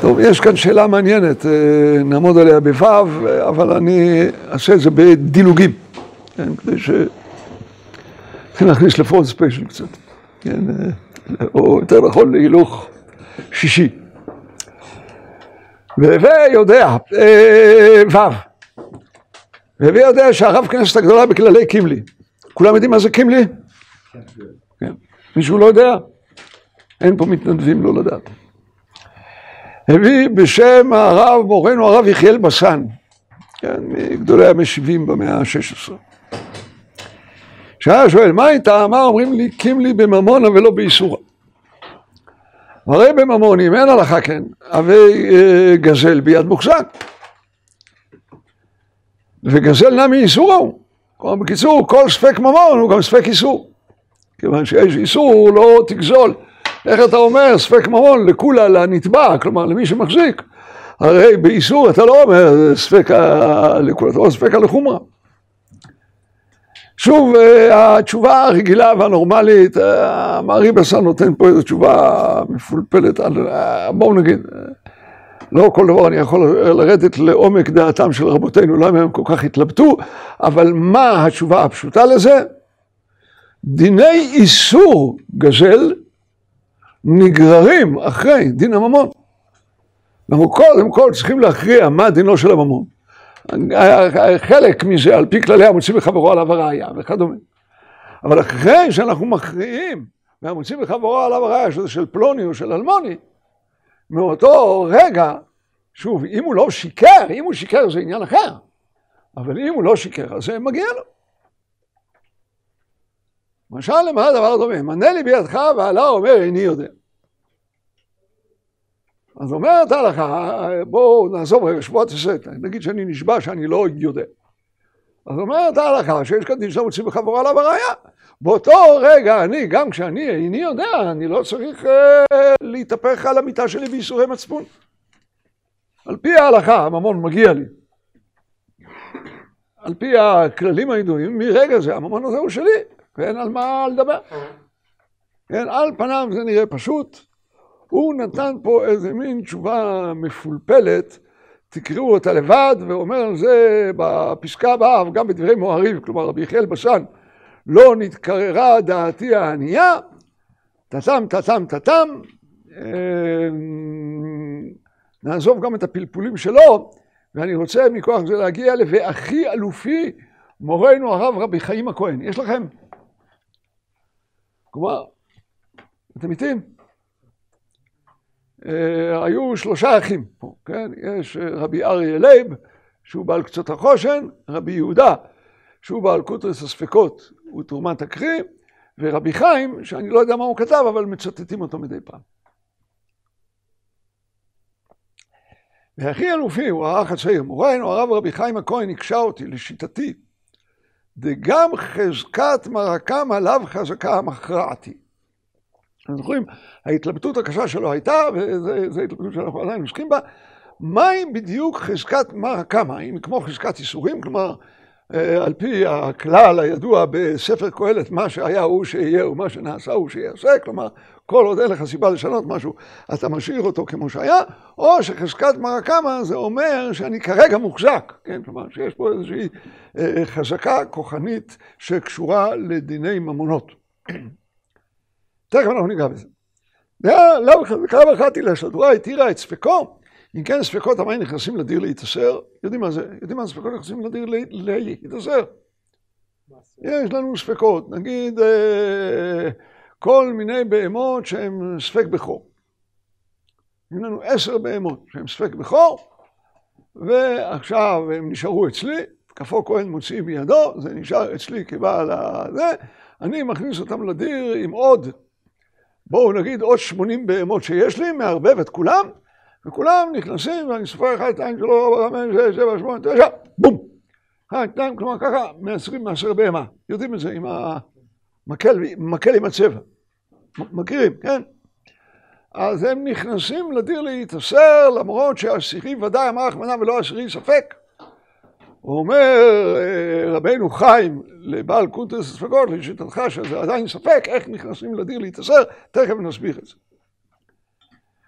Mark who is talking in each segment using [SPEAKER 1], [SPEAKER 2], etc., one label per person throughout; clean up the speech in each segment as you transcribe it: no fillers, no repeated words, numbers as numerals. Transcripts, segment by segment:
[SPEAKER 1] טוב, יש כאן שאלה מעניינת, נעמוד עליה בו"ב, אבל אני אעשה את זה בדילוגים, כן, כדי נתחיל להכניס לפרוט ספיישל קצת, כן, או יותר נכון להילוך שישי. ויודע, ו"ב, ויודע שהרב כנסת הגדולה בכללי קימלי. כולם יודעים מה זה קימלי? כן. מישהו לא יודע? אין פה מתנדבים לא לדעת. הביא בשם הרב מורנו הרב יחיאל בסן, כן, מגדולי המשיבים במאה ה-16. שהיה שואל, מה איתה? מה אומרים לי קימלי בממונה ולא באיסורה? הרי בממונים אין הלכה כן, הווי גזל ביד מוחזק. וגזל נמי איסורה הוא. כלומר, בקיצור, כל ספק ממון הוא גם ספק איסור. כיוון שיש איסור לא תגזול. איך אתה אומר ספק ממון לכולה לנתבע, כלומר למי שמחזיק? הרי באיסור אתה לא אומר ספק לכולה, אתה אומר ספק לחומרה. שוב, התשובה הרגילה והנורמלית, המערי בסן נותן פה איזו תשובה מפולפלת, בואו נגיד, לא כל דבר אני יכול לרדת לעומק דעתם של רבותינו, למה הם כל כך התלבטו, אבל מה התשובה הפשוטה לזה? דיני איסור גזל נגררים אחרי דין הממון. אנחנו קודם כל צריכים להכריע מה דינו של הממון. חלק מזה על פי כללי המוציא בחברו עליו הראיה וכדומה. אבל אחרי שאנחנו מכריעים והמוציא בחברו עליו הראיה שזה של פלוני או של אלמוני, מאותו רגע, שוב, אם הוא לא שיקר, אם הוא שיקר זה עניין אחר, אבל אם הוא לא שיקר אז זה מגיע לו. למשל למה הדבר דומה, מנה לי בידך ועלה אומר איני יודע. אז אומרת ההלכה, בואו נעזוב רגע שבועת הסת, נגיד שאני נשבע שאני לא יודע. אז אומרת ההלכה שיש כאן דין שאתה מוציא בחבורה עליו הראיה. באותו רגע אני, גם כשאני איני יודע, אני לא צריך להתהפך על המיטה שלי בייסורי מצפון. על פי ההלכה הממון מגיע לי. על פי הכללים הידועים, מרגע זה הממון הזה הוא שלי. ואין על מה לדבר. כן, על פניו זה נראה פשוט. הוא נתן פה איזה מין תשובה מפולפלת, תקראו אותה לבד, ואומר על זה בפסקה הבאה, וגם בדברי מוהריב, כלומר רבי יחיאל בסן, לא נתקררה דעתי הענייה, תתם, נעזוב גם את הפלפולים שלו, ואני רוצה מכוח זה להגיע ל"ואחי אלופי מורנו הרב רבי חיים הכהן". יש לכם? כלומר, אתם איתים? היו שלושה אחים פה, כן? יש רבי אריה לייב, שהוא בעל קצות החושן, רבי יהודה, שהוא בעל קוטרס הספקות ותרומת הקריא, ורבי חיים, שאני לא יודע מה הוא כתב, אבל מצטטים אותו מדי פעם. והכי אלופי הוא האח הצעיר, מורנו הרב רבי חיים הכהן הקשה אותי לשיטתי, דגם חזקת מרקם עליו חזקה מכרעתי. אתם זוכרים, ההתלבטות הקשה שלו הייתה, וזו התלבטות שאנחנו עדיין עוסקים בה, מהי בדיוק חזקת מרקם? האם כמו חזקת איסורים, כלומר, על פי הכלל הידוע בספר קהלת, מה שהיה הוא שיהיה ומה שנעשה הוא שיעשה, כלומר, כל עוד אין לך סיבה לשנות משהו, אתה משאיר אותו כמו שהיה, או שחזקת מרקמה זה אומר שאני כרגע מוחזק, כן? כלומר, שיש פה איזושהי חזקה כוחנית שקשורה לדיני ממונות. תכף אנחנו ניגע בזה. לאו חזקה בחתי לשדורה התירה את ספקו, אם כן ספקות המים נכנסים לדיר להתאסר, יודעים מה זה? יודעים מה ספקות נכנסים לדיר להתאסר? יש לנו ספקות, נגיד כל מיני בהמות שהן ספק בכור. יש לנו 10 בהמות שהן ספק בכור, ועכשיו הם נשארו אצלי, כפו כהן מוציא בידו, זה נשאר אצלי כבעל הזה, אני מכניס אותם לדיר עם עוד, בואו נגיד עוד 80 בהמות שיש לי, מערבב את כולם, וכולם נכנסים ואני סופר 1, 2, 3, 4, 5, 6, 7, 8, 9, בום! 1, 2, כלומר ככה, מעשר בהמה. יודעים את זה עם המקל עם הצבע. מכירים, כן? אז הם נכנסים לדיר להתאסר, למרות שהעשירי ודאי אמר רחמנא ולא העשירי ספק. הוא אומר רבינו חיים לבעל קונטרס הספקות, לשיטתך שזה עדיין ספק, איך נכנסים לדיר להתאסר, תכף נסביר את זה.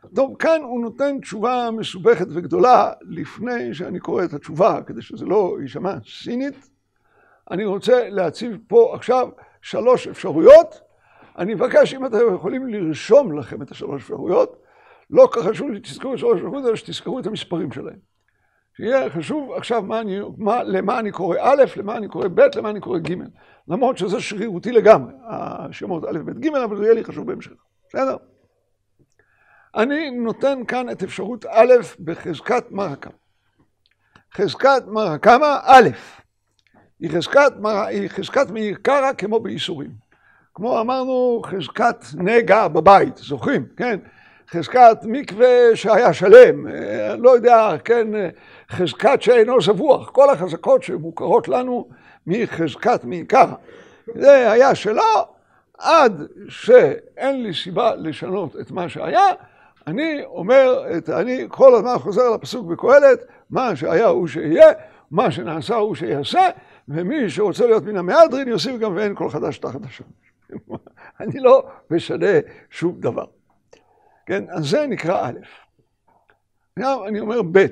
[SPEAKER 1] טוב, כאן הוא נותן תשובה מסובכת וגדולה לפני שאני קורא את התשובה, כדי שזה לא יישמע סינית. אני רוצה להציב פה עכשיו 3 אפשרויות. אני מבקש אם אתם יכולים לרשום לכם את 3 אפשרויות. לא כל כך חשוב שתזכרו את 3 אפשרויות, אלא שתזכרו את המספרים שלהם. שיהיה חשוב עכשיו למה אני קורא א', למה אני קורא ב', למה אני קורא ג'. למרות שזה שרירותי לגמרי, השמות א', ב', ג', אבל זה יהיה לי חשוב בהמשך. בסדר? אני נותן כאן את אפשרות א' בחזקת מרקמה. חזקת מרקמה א', היא חזקת מאיר קרא כמו באיסורים. כמו אמרנו, חזקת נגע בבית, זוכרים, כן? חזקת מקווה שהיה שלם, לא יודע, כן, חזקת שאינו זבוח, כל החזקות שמוכרות לנו מחזקת מאיר קרא. זה היה שלו, עד שאין לי סיבה לשנות את מה שהיה, אני אומר, אני כל הזמן חוזר לפסוק בקהלת, מה שהיה הוא שיהיה, מה שנעשה הוא שיעשה, ומי שרוצה להיות מן המהדרין יוסיף גם ואין כל חדש תחת השמש. אני לא משנה שום דבר. כן, אז זה נקרא א'. עכשיו אני אומר ב'.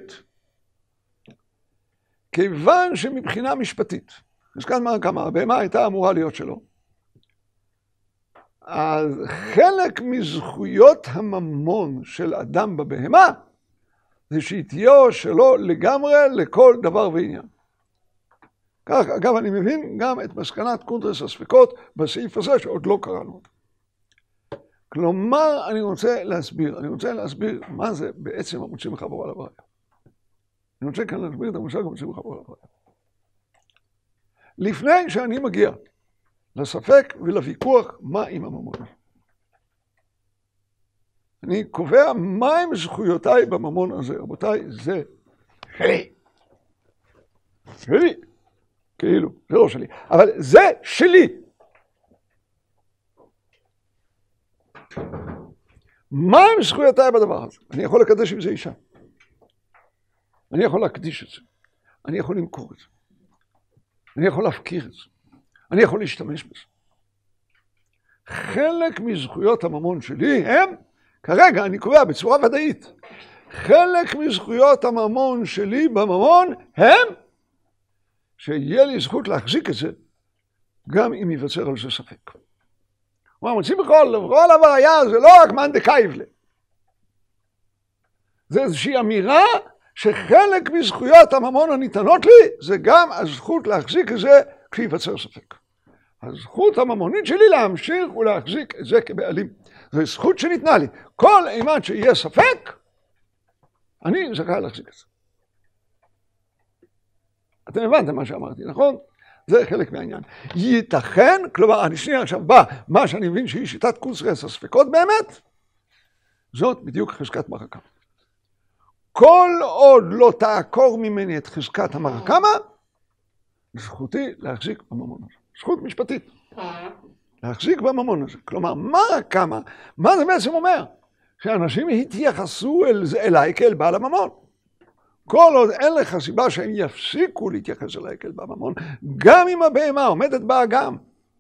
[SPEAKER 1] כיוון שמבחינה משפטית, חזקת מרקמה, הבהמה הייתה אמורה להיות שלו, אז חלק מזכויות הממון של אדם בבהמה, זה שהתיהו שלו לגמרי לכל דבר ועניין. כך, אגב, אני מבין גם את מסקנת קונטרס הספקות בסעיף הזה שעוד לא קראנו אותו. כלומר, אני רוצה להסביר מה זה בעצם המוציא מחברו על הבריה. אני רוצה כאן להסביר את המושג המוציא מחברו על הבריה. לפני שאני מגיע לספק ולוויכוח מה עם הממון. אני קובע מהם זכויותיי בממון הזה. רבותיי, זה שלי. שלי. כאילו, זה לא שלי. אבל זה שלי. מהם זכויותיי בדבר הזה? אני יכול לקדש עם זה אישה. אני יכול להקדיש את זה. אני יכול למכור את זה. אני יכול להפקיר את זה. אני יכול להשתמש בזה. חלק מזכויות הממון שלי הם, כרגע אני קובע בצורה ודאית, חלק מזכויות הממון שלי בממון הם, שיהיה לי זכות להחזיק את זה, גם אם ייווצר על זה ספק. כלומר, מוצאים בכל הבריה, זה לא רק מאן דקייבלה. זה איזושהי אמירה שחלק מזכויות הממון הניתנות לי, זה גם הזכות להחזיק את זה כשייווצר ספק. הזכות הממונית שלי להמשיך ולהחזיק את זה כבעלים. זו זכות שניתנה לי. כל אימת שיהיה ספק, אני זכאי להחזיק את זה. אתם הבנתם מה שאמרתי, נכון? זה חלק מהעניין. ייתכן, כלומר, אני שנייה עכשיו בא, מה שאני מבין שהיא שיטת קונטרס הספקות באמת, זאת בדיוק חזקת מרקמה. כל עוד לא תעקור ממני את חזקת המרקמה, זכותי להחזיק בממון הזה. זכות משפטית. להחזיק בממון הזה. כלומר, מרקמה, מה זה בעצם אומר? שאנשים התייחסו אליי כאל בעל הממון. כל עוד אין לך סיבה שהם יפסיקו להתייחס אליי כאל בעל הממון, גם אם הבהמה עומדת באגם.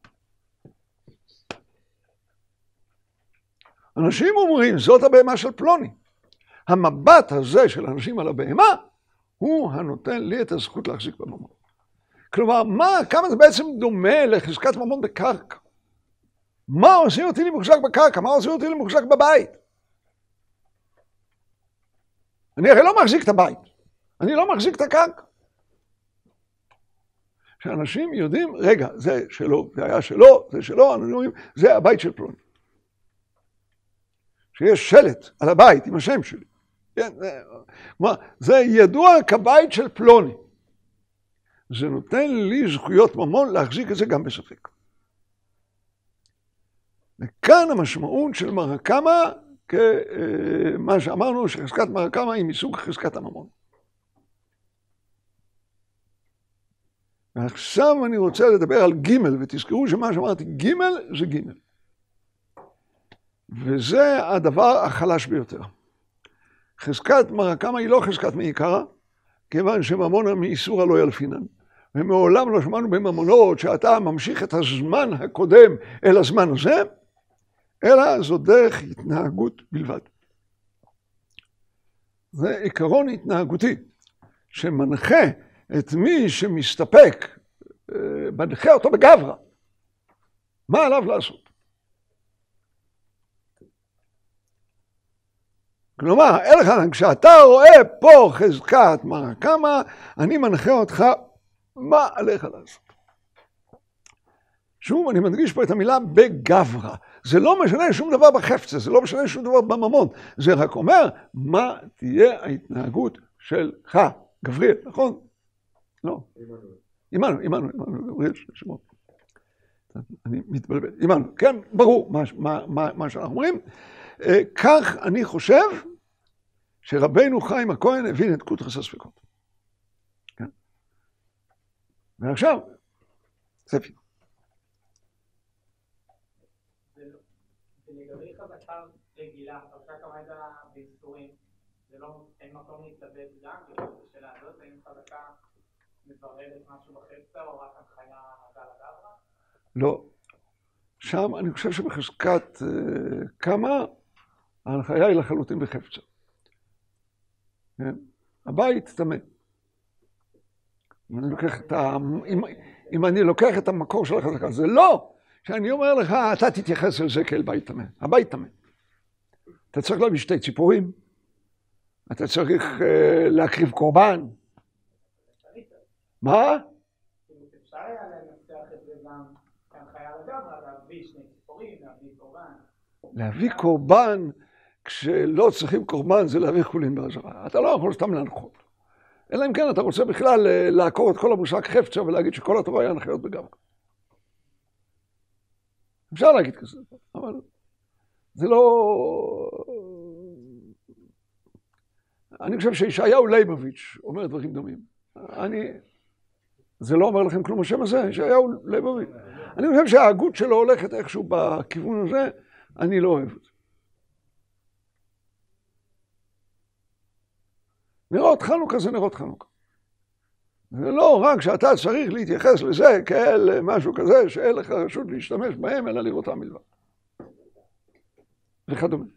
[SPEAKER 1] אנשים אומרים, זאת הבהמה של פלוני. המבט הזה של אנשים על הבהמה, הוא הנותן לי את הזכות להחזיק בממון. כלומר, כמה זה בעצם דומה לחזקת ממון בקרקע? מה עושים אותי למוחזק בקרקע? מה עושים אותי למוחזק בבית? אני הרי לא מחזיק את הבית. אני לא מחזיק את הקרקע. שאנשים יודעים, רגע, זה שלו, זה היה שלו, זה שלו, אנשים אומרים, זה הבית של פלוני. שיש שלט על הבית עם השם שלי. זה ידוע כבית של פלוני. זה נותן לי זכויות ממון להחזיק את זה גם בספק. וכאן המשמעות של מרקמה, כמה שאמרנו שחזקת מרקמה היא מסוג חזקת הממון. ועכשיו אני רוצה לדבר על ג' ותזכרו שמה שאמרתי ג' זה ג'. וזה הדבר החלש ביותר. חזקת מרקמה היא לא חזקת מעיקרא, כיוון שממונה מאיסורא לא ילפינן. ומעולם לא שמענו בממונות שאתה ממשיך את הזמן הקודם אל הזמן הזה, אלא זו דרך התנהגות בלבד. זה עיקרון התנהגותי, שמנחה את מי שמסתפק, מנחה אותו בגברא. מה עליו לעשות? כלומר, אלחנן, כשאתה רואה פה חזקת מרא קמא, אני מנחה אותך מה עליך לעשות. שוב, אני מדגיש פה את המילה בגברא. זה לא משנה שום דבר בחפצה, זה לא משנה שום דבר בממון. זה רק אומר מה תהיה ההתנהגות שלך. גבריאל, נכון? לא. עמנו, גבריאל שמות. אני מתבלבל. עמנו, כן, ברור מה שאנחנו אומרים. כך אני חושב שרבנו חיים הכהן הבין את קוטרס הספקות. כן? ועכשיו, ספי.
[SPEAKER 2] ולגבי חזקה רגילה, חזקה כמובן באיסורים, אין מקום להתלבט גם, בשאלה הזאת, האם חזקה מבררת משהו בחפצה או רק הנחיה על הגברא?
[SPEAKER 1] לא. שם אני חושב שבחזקת קמא, ההנחיה היא לחלוטין בחפצה. הבית טמא. אם אני לוקח את המקור של החזקה, זה לא שאני אומר לך, אתה תתייחס אל זה כאל בית טמא. הבית טמא. אתה צריך להביא 2 ציפורים, אתה צריך להקריב קורבן. מה?
[SPEAKER 2] אפשר היה לנסח את זה גם כהנחיה על הגברא, להביא 2 ציפורים, להביא קורבן.
[SPEAKER 1] להביא קורבן, כשלא צריכים קורבן, זה להביא חולין בעזרה. אתה לא יכול סתם להנחות. אלא אם כן אתה רוצה בכלל לעקור את כל המושג חפצה ולהגיד שכל התורה היה הנחיות בגברא. אפשר להגיד כזה, אבל זה לא... אני חושב שישעיהו ליבוביץ' אומר דברים דומים. זה לא אומר לכם כלום השם הזה, ישעיהו ליבוביץ'. אני חושב שההגות שלו הולכת איכשהו בכיוון הזה, אני לא אוהב את זה. נרות חנוכה זה נרות חנוכה. זה לא רק שאתה צריך להתייחס לזה כאל משהו כזה שאין לך רשות להשתמש בהם, אלא לראותם מלבד. וכדומה.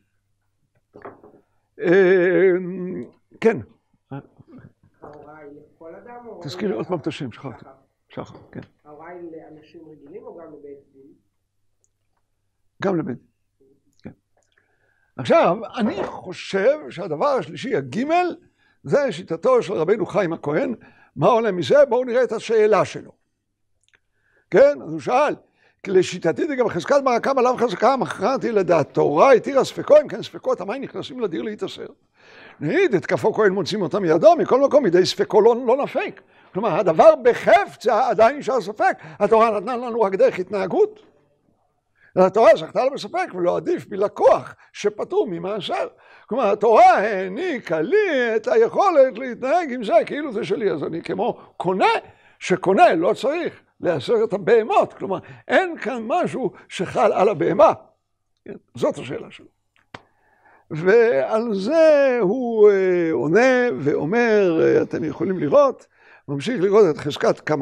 [SPEAKER 1] כן.
[SPEAKER 3] ההוראה היא לכל אדם?
[SPEAKER 1] תזכיר לי עוד פעם את השם, שכחתי. שחר, כן.
[SPEAKER 3] ההוראה היא לאנשים רגילים או גם לבית דין?
[SPEAKER 1] גם לבית דין. כן. עכשיו, אני חושב שהדבר השלישי, הגימל, זה שיטתו של רבנו חיים הכהן. מה עולה מזה? בואו נראה את השאלה שלו. כן, אז הוא שאל, כי לשיטתי זה גם חזקת מרא קמא לאו חזקה מכרעתי לדעת תורה התירה ספקות, כן ספקות המים נכנסים לדיר להתאסר. נעיד את כפו כהן מוצאים אותם מידו, מכל מקום ידי ספקו לא נפק. כלומר, הדבר בחפצה עדיין נשאר ספק. התורה נתנה לנו רק דרך התנהגות. התורה זכתה לה בספק ולא עדיף מלקוח שפטור ממאסר. כלומר, התורה העניקה לי את היכולת להתנהג עם זה כאילו זה שלי. אז אני כמו קונה, שקונה לא צריך לאסר את הבהמות. כלומר, אין כאן משהו שחל על הבהמה. זאת השאלה שלו. ועל זה הוא עונה ואומר, אתם יכולים לראות, ממשיך לראות את חזקת כמה,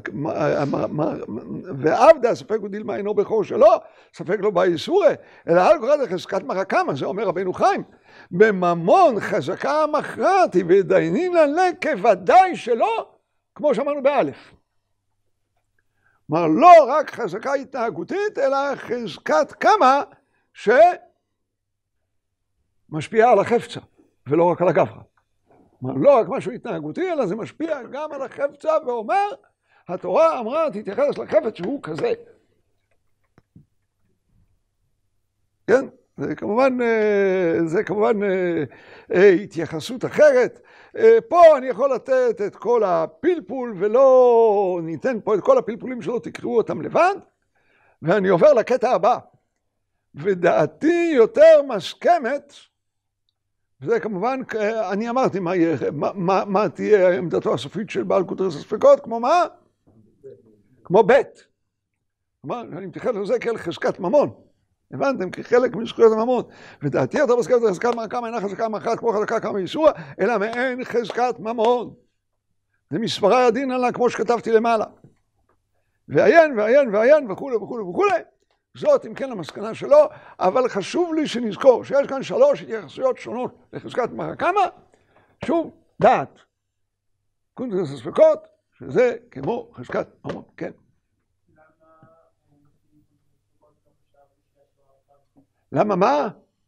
[SPEAKER 1] ועבדה, ספק הוא דילמה אינו בכור שלו, ספק לא באיסורי, אלא על קורא לחזקת מרא קמא, זה אומר רבנו חיים, בממון חזקה מכרעתי ודיינין עליה כוודאי שלא, כמו שאמרנו באלף. כלומר, לא רק חזקה התנהגותית, אלא חזקת קמא שמשפיעה על החפצה, ולא רק על הגברא. כלומר, לא רק משהו התנהגותי, אלא זה משפיע גם על החפצה, ואומר, התורה אמרה, תתייחס לחפץ שהוא כזה. כן? זה כמובן התייחסות אחרת. פה אני יכול לתת את כל הפלפול, ולא ניתן פה את כל הפלפולים שלו, תקראו אותם לבד, ואני עובר לקטע הבא. ודעתי יותר מסכמת, וזה כמובן, אני אמרתי מה תהיה עמדתו הסופית של בעל קוטרס הספקות, כמו מה? כמו בית. כלומר, אני מתייחס לזה כאל חזקת ממון. הבנתם? כחלק מזכויות הממון. ודעתי יותר מסכמת לחזקת מרא קמא אינה חזקה מאחת כמו חזקה קמא איסורא, אלא מעין חזקת ממון. זה מספרי הדין עלה כמו שכתבתי למעלה. ועיין ועיין ועיין וכו' וכו' וכו'. זאת אם כן המסקנה שלו, אבל חשוב לי שנזכור שיש כאן 3 התייחסויות שונות לחזקת מרא קמא, שוב, דעת. קונטרס הספקות, שזה כמו חזקת ממון, כן. למה מה?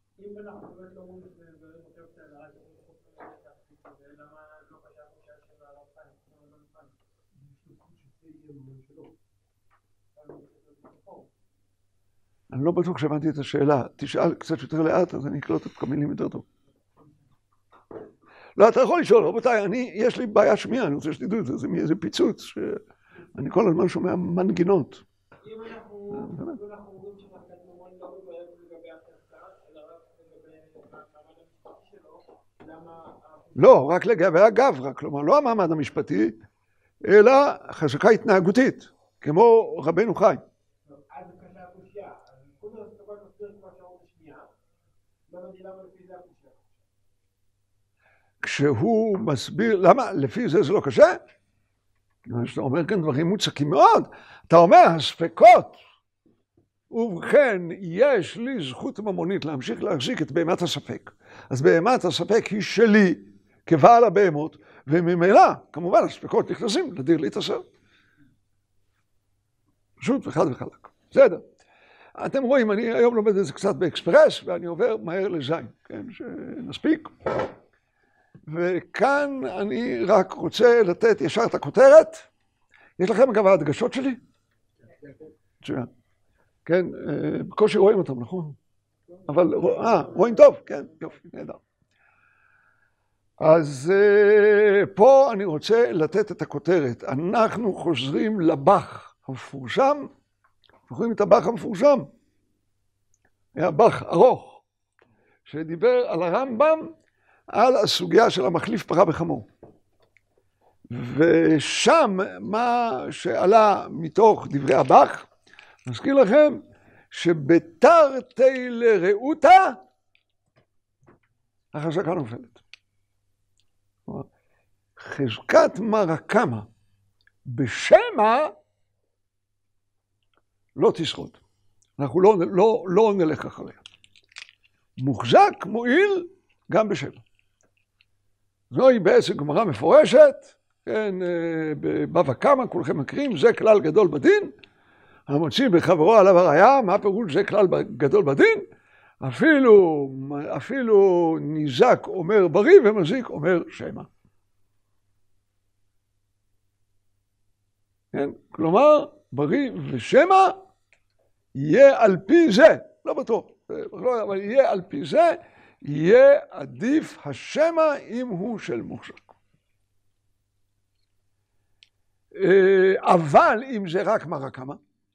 [SPEAKER 1] אני לא בטוח שהבנתי את השאלה. תשאל קצת יותר לאט, אז אני אקלוט את המילים יותר טוב. לא, אתה יכול לשאול, רבותיי, יש לי בעיה שמיעה, אני רוצה שתדעו את זה, זה מאיזה פיצוץ, שאני כל הזמן שומע מנגינות.
[SPEAKER 3] אם אנחנו אומרים שחזקת ממון לא מבארת לגבי החזקה, אלא רק לגבי המעמד המשפטי שלו, למה...
[SPEAKER 1] לא, רק לגבי הגברא, כלומר, לא המעמד המשפטי, אלא חזקה התנהגותית, כמו רבנו חי.
[SPEAKER 3] אז זה קשה הקושייה, אז קודם הספקות מסביר כמו שאומרים בשנייה, למה לפי זה הקושייה?
[SPEAKER 1] כשהוא מסביר, למה? לפי זה לא קשה? אתה אומר כאן דברים מוצקים מאוד. אתה אומר, הספקות, ובכן, יש לי זכות ממונית להמשיך להחזיק את בהמת הספק. אז בהמת הספק היא שלי, כבעל הבהמות, וממילא, כמובן, הספקות נכנסים לדיר להתאסר. פשוט וחד וחלק. בסדר. אתם רואים, אני היום לומד את זה קצת באקספרס, ואני עובר מהר לזין, כן, שנספיק. וכאן אני רק רוצה לתת ישר את הכותרת. יש לכם אגב ההדגשות שלי? מצוין. כן, בקושי רואים אותם, נכון? אבל, רואים טוב? כן, יופי, נהדר. אז פה אני רוצה לתת את הכותרת. אנחנו חוזרים לבח המפורסם. זוכרים את הבח המפורסם? היה בח ארוך, שדיבר על הרמב"ם, על הסוגיה של המחליף פרה בחמור. ושם מה שעלה מתוך דברי הבח, נזכיר לכם שבתרתי לרעותה החזקה נופלת. חזקת מרא קמא בשמא לא תשרוד. אנחנו לא נלך אחריה. מוחזק מועיל גם בשמא. זוהי בעצם גמרא מפורשת, כן, בבבא קמא, כולכם מכירים, זה כלל גדול בדין, המוציא בחברו עליו הראיה, מה פירוש זה כלל גדול בדין? אפילו ניזק אומר בריא ומזיק אומר שמא. כן? כלומר, בריא ושמא יהיה על פי זה, לא בטוח, אבל יהיה על פי זה, יהיה עדיף השמא אם הוא של מוחזק. אבל אם זה רק מרא קמא,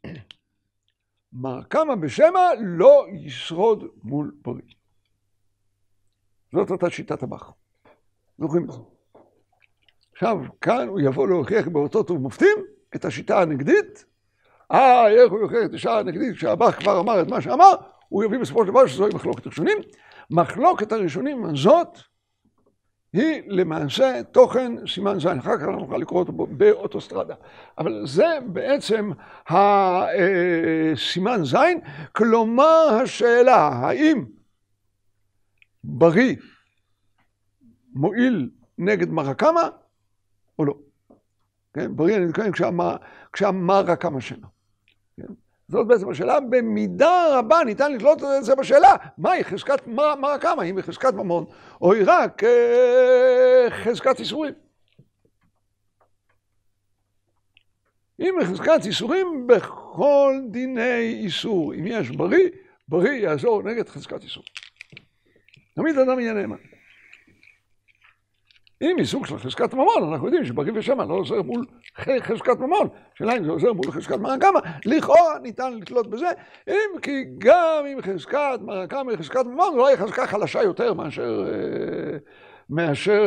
[SPEAKER 1] מרא קמא בשמא לא ישרוד מול בריא. זאת אותה שיטת הבח. זוכרים את זה. עכשיו, כאן הוא יבוא להוכיח באותות ובמופתים את השיטה הנגדית. איך הוא יוכיח את השיטה הנגדית? כשהבח כבר אמר את מה שאמר, הוא יביא בסופו של דבר שזוהי מחלוקת ראשונים. מחלוקת הראשונים הזאת היא למעשה תוכן סימן זין. אחר כך אנחנו נוכל לקרוא אותו באוטוסטרדה. אבל זה בעצם הסימן זין, כלומר השאלה האם בריא מועיל נגד מרא קמא או לא. כן? בריא אני מתכוון כשהמרא קמא שמא. כן? זאת בעצם השאלה, במידה רבה ניתן לתלות את זה בשאלה, מהי חזקת מרא קמא, אם היא חזקת ממון, או היא רק חזקת איסורים. אם היא חזקת איסורים, בכל דיני איסור, אם יש בריא, בריא יעזור נגד חזקת איסור. תמיד אדם יהיה נאמן. אם היא סוג של חזקת ממון, אנחנו יודעים שבריא ושמא לא עוזר מול חזקת ממון. שאלה אם זה עוזר מול חזקת מרא קמא, לכאורה ניתן לתלות בזה, אם כי גם אם חזקת מרא קמא היא חזקת ממון, אולי חזקה חלשה יותר מאשר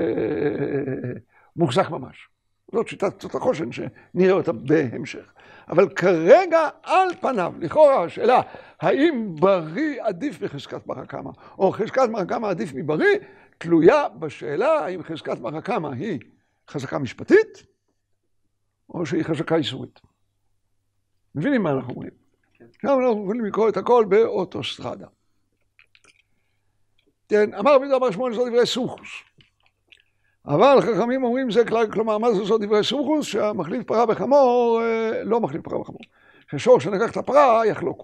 [SPEAKER 1] מוחזק ממש. זאת שיטת תות החושן שנראה אותה בהמשך. אבל כרגע על פניו, לכאורה השאלה, האם בריא עדיף מחזקת מרא קמא, או חזקת מרא קמא עדיף מבריא, תלויה בשאלה האם חזקת מרא קמא היא חזקה משפטית, או שהיא חזקה איסורית. מבינים מה אנחנו אומרים? עכשיו אנחנו יכולים לקרוא את הכל באוטוסטרדה. כן, אמר רבי יהודה בר שמואל, זאת דברי סוכוס. אבל חכמים אומרים זה כלל, כלומר, מה זה זאת דברי סומכוס? שהמחליף פרה בחמור, לא מחליף פרה בחמור. ששור שנקח את הפרה, יחלוקו.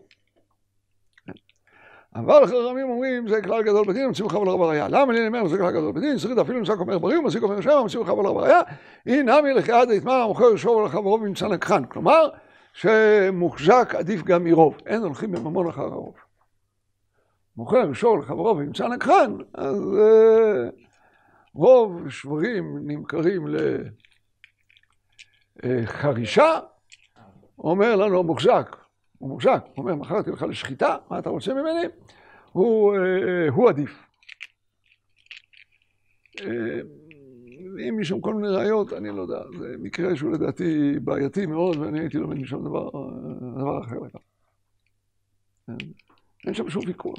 [SPEAKER 1] אבל חכמים אומרים זה כלל גדול בדין, מציאו חבל רב הראיה. למה אני אומר זה כלל גדול בדין? שריד אפילו נמצא כומר בריא, ומציאו כומר שם, מציאו חבל רב הראיה. הנה נמי לחייד היתמר המוכר שור לחברו ונמצא נקחן. כלומר, שמוחזק עדיף גם מרוב. אין הולכים בממון אחר הרוב. מוכר שור לחברו ונמצא נקחן, אז רוב שברים נמכרים לחרישה, אומר לנו מוחזק. הוא מוחזק, הוא אומר, מכרתי לך לשחיטה, מה אתה רוצה ממני? הוא עדיף. אם יש שם כל מיני ראיות, אני לא יודע, זה מקרה שהוא לדעתי בעייתי מאוד, ואני הייתי לומד משם דבר אחר לכך. אין שם שום ויכוח.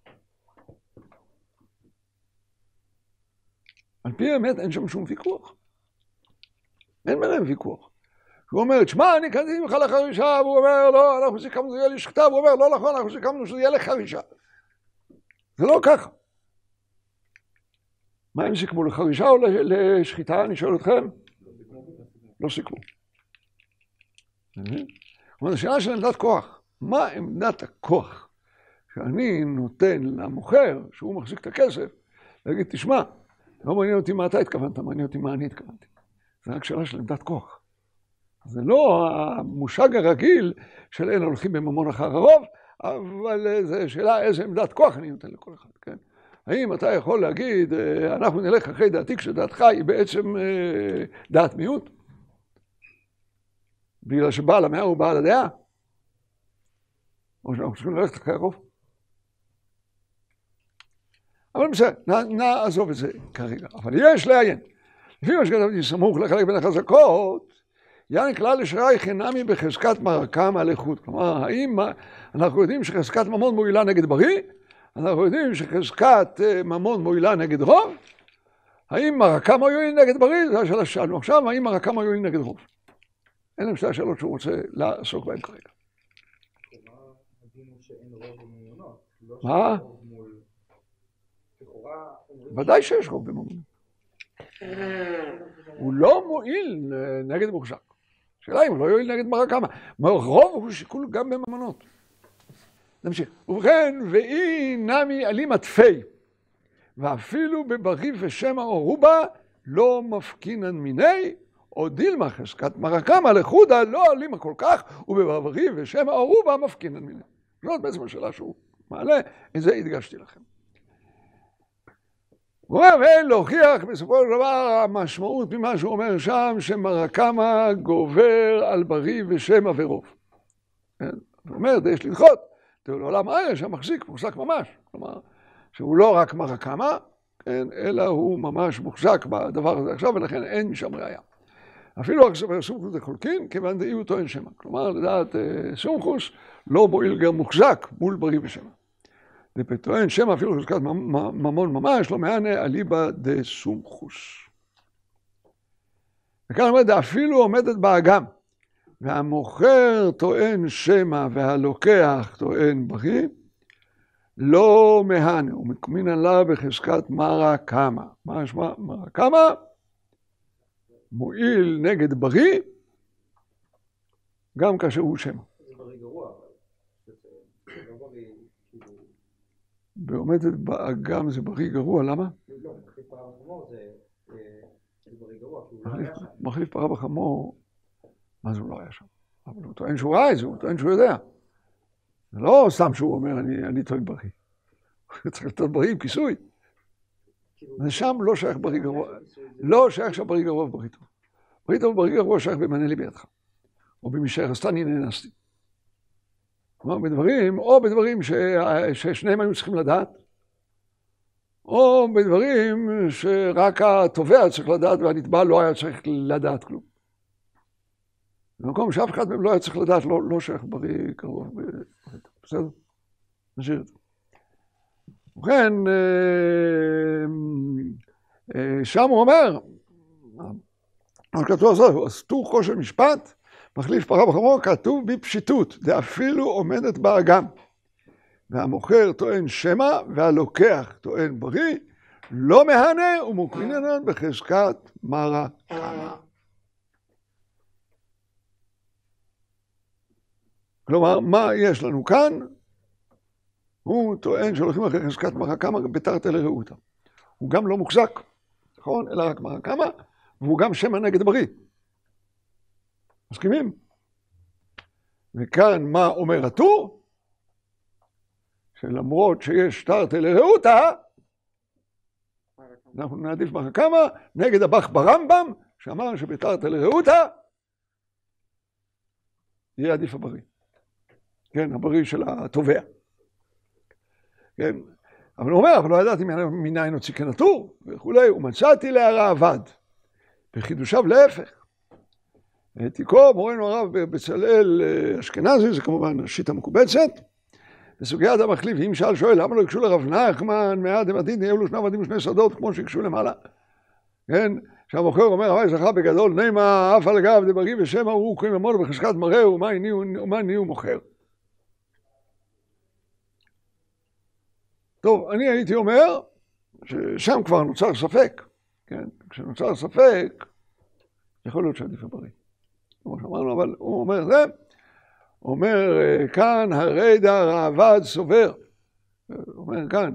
[SPEAKER 1] על פי האמת אין שם שום ויכוח. אין ביניהם ויכוח. הוא אומר, תשמע, אני קניתי ממך לחרישה, והוא אומר, לא, אנחנו סיכמנו שזה יהיה לשחיטה, והוא אומר, לא נכון, אנחנו סיכמנו שזה יהיה לחרישה. זה לא ככה. מה הם סיכמו, לחרישה או לשחיטה? אני שואל אתכם. לא סיכמו. זאת אומרת, השאלה של עמדת כוח. מה עמדת הכוח שאני נותן למוכר, שהוא מחזיק את הכסף, להגיד, תשמע, לא מעניין אותי מה אתה התכוונת, מעניין אותי מה אני התכוונתי. זה רק שאלה של עמדת כוח. זה לא המושג הרגיל של אין הולכים בממון אחר הרוב, אבל זו שאלה איזה עמדת כוח אני נותן לכל אחד, כן? האם אתה יכול להגיד, אנחנו נלך אחרי דעתי כשדעתך היא בעצם דעת מיעוט? בגלל שבעל המאה הוא בעל הדעה? או שאנחנו צריכים ללכת אחרי הרוב? אבל בסדר, נעזוב את זה כרגע. אבל יש לעיין. לפי מה שכתבתי סמוך לחלק בין החזקות, יעני כלל לשרי חינמי בחזקת מרקם על איכות. כלומר, האם אנחנו יודעים שחזקת ממון מועילה נגד בריא? אנחנו יודעים שחזקת ממון מועילה נגד רוב? האם מרקם מועיל נגד בריא? זו השאלה ששאלנו עכשיו, האם מרקם מועיל נגד רוב? אלה הם שתי השאלות שהוא רוצה לעסוק בהן כרגע.
[SPEAKER 4] כלומר, הדין הוא שאין רוב בממונות.
[SPEAKER 1] מה? ודאי שיש רוב בממונות. הוא לא מועיל נגד מוחזק. שאלה אם הוא לא יועיל נגד מרקם. רוב הוא שיקול גם בממונות. נמשיך. ובכן, ואי נמי עלים עטפי, ואפילו בבריא ושמע או רובה, לא מפקינן מיני, או דילמה חזקת מרקם על איחודה, לא עלימה כל כך, ובבריא ושמע או רובה מפקינן מיני. זאת בעצם השאלה שהוא מעלה, את זה הדגשתי לכם. הוא אומר, ואין להוכיח בסופו של דבר המשמעות ממה שהוא אומר שם, שמרקמה גובר על בריא ושמע ורוב. הוא אומר, יש לדחות, תראו לעולם הארץ שהמחזיק מוחזק ממש. כלומר, שהוא לא רק מרקמה, אלא הוא ממש מוחזק בדבר הזה עכשיו, ולכן אין משם ראייה. אפילו סומכוס דחולקין, כיוון דאי הוא טוען שמע. כלומר, לדעת סומכוס לא מועיל גם מוחזק מול בריא ושמע. טוען שמע אפילו חזקת ממון ממש, לא מענה אליבא דסומכוס. וכאן אומרת, אפילו עומדת באגם, והמוכר טוען שמע והלוקח טוען בריא, לא מהנה, ומקמין עליו בחזקת מרקמה. מה משמע מרקמה? מועיל נגד בריא, גם כאשר הוא שמע.
[SPEAKER 4] זה בריא גרוע, אבל
[SPEAKER 1] ועומדת באגם זה בריא גרוע, למה?
[SPEAKER 4] לא, מחליף פרה בחמור זה בריא גרוע, כי הוא לא היה שם.
[SPEAKER 1] מחליף פרה בחמור, מה זה הוא לא היה שם? אבל הוא טוען שהוא ראה את זה, הוא טוען שהוא יודע. זה לא סתם שהוא אומר, אני טוען בריא. הוא צריך לטעות בריא עם כיסוי. ושם לא שייך בריא גרוע, לא שייך שם בריא גרוע ובריא טוב. בריא טוב ובריא גרוע שייך במענה לי בידך. או במשך עשתני נאנסתי. כלומר, בדברים, או בדברים ששניהם היו צריכים לדעת, או בדברים שרק התובע צריך לדעת והנתבע לא היה צריך לדעת כלום. במקום שאף אחד מהם לא היה צריך לדעת, לא שייך בריא קרוב. בסדר? נשאיר את זה. ובכן, שם הוא אומר, כתוב אז סתור כושר משפט, מחליף פרה בחמור, כתוב בפשיטות, דאפילו עומדת באגם. והמוכר טוען שמע, והלוקח טוען בריא, לא מהנה ומוקרינן בחזקת מרא קמא. כלומר, מה יש לנו כאן? הוא טוען שהולכים אחרי חזקת מרא קמא בתרתי לרעותא. הוא גם לא מוחזק, נכון? אלא רק מרא קמא, והוא גם שמא נגד בריא. מסכימים? וכאן מה אומר הטור? שלמרות שיש תרתי לרעותא, אנחנו נעדיף מרא קמא נגד הבח ברמב"ם, שאמר שבתרתי לרעותא יהיה עדיף הבריא. כן, הבריא של התובע. כן, אבל הוא אומר, אבל לא ידעתי מניין הוציא כן הטור וכולי, ומצאתי להרעב"ד. בחידושיו להפך. תיקו מורנו הרב בצלאל אשכנזי, זה כמובן השיטה המקובצת. בסוגיית המחליף, אם שאל שואל, למה לא יקשו לרב נחמן, מעט דמתין, נהיו לו שני עבדים ושני שדות, כמו שיקשו למעלה. כן, שהמוכר אומר, הווי זכה בגדול, נימה, אף על גב דבריא ושמא, הוא קוראים ממון בחזקת מראה, ומה ניהו מוכר. טוב, אני הייתי אומר, ששם כבר נוצר ספק. כן, כשנוצר ספק, יכול להיות שעדיף הבריא. כמו שאמרנו, אבל הוא אומר זה, אומר כאן הרי דהרעב"ד סובר. אומר כאן,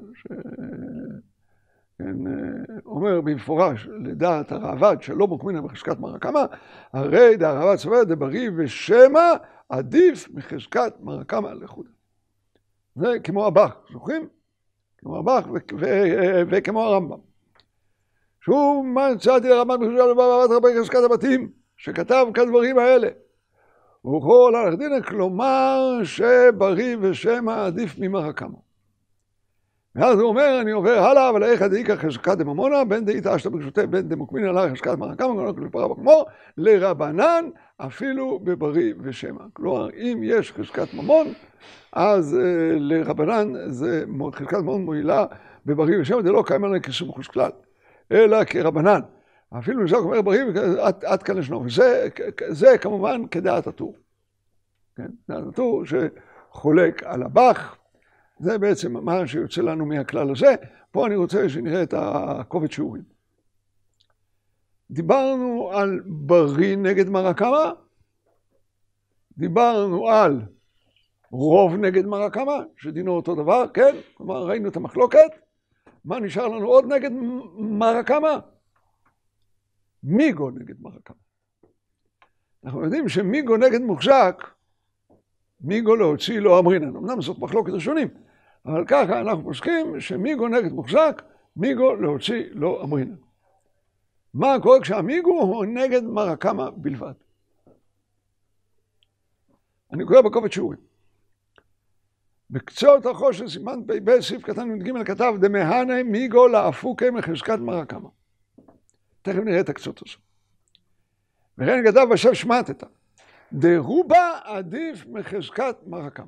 [SPEAKER 1] אומר במפורש לדעת הרעב"ד שלא מוקמינן בחזקת מרא קמא, הרי דהרעב"ד סובר דבריא ושמא עדיף מחזקת מרא קמא לחוד. זה כמו הבח, זוכרים? כמו הבח וכמו הרמב"ם. שוב מצאתי לרמב"ם בחזקת הבתים, שכתב כדברים האלה. וכל הלך דינא, כלומר שבריא ושמא עדיף ממרא קמא. ואז הוא אומר, אני עובר הלאה, אבל איך דאיכא חזקת דממונא, בין דאיתא אשתא ברשותי, בין דמוקמינן לה חזקת מרא קמא, כמו לרבנן אפילו בבריא ושמא. כלומר, אם יש חזקת ממון, אז לרבנן זה חזקת ממון מועילה בבריא ושמא, זה לא קיים עליהם כסמכות כלל, אלא כרבנן. אפילו נזק אומר בריא, עד כאן לשנו. וזה כמובן כדעת הטור. כן? דעת הטור שחולק על הבח, זה בעצם מה שיוצא לנו מהכלל הזה. פה אני רוצה שנראה את הקובץ שיעורים. דיברנו על בריא נגד מרא קמא, דיברנו על רוב נגד מרא קמא, שדינו אותו דבר, כן? כלומר ראינו את המחלוקת. מה נשאר לנו עוד נגד מרא קמא? מיגו נגד מרא קמא. אנחנו יודעים שמיגו נגד מוחזק, מיגו להוציא לא אמרינן. אמנם זאת מחלוקת ראשונים, אבל ככה אנחנו פוסקים שמיגו נגד מוחזק, מיגו להוציא לא אמרינן. מה קורה כשהמיגו הוא נגד מרא קמא בלבד? אני קורא בקובץ שיעורים. בקצות החוש של סימן פ"ב סעיף קטן י"ג כתב דמהנה מיגו לאפוקי מחזקת מרא קמא. תכף נראה את הקצות הזו. וכן כתב בשב שמעתתא, דרובה עדיף מחזקת מרא קמא.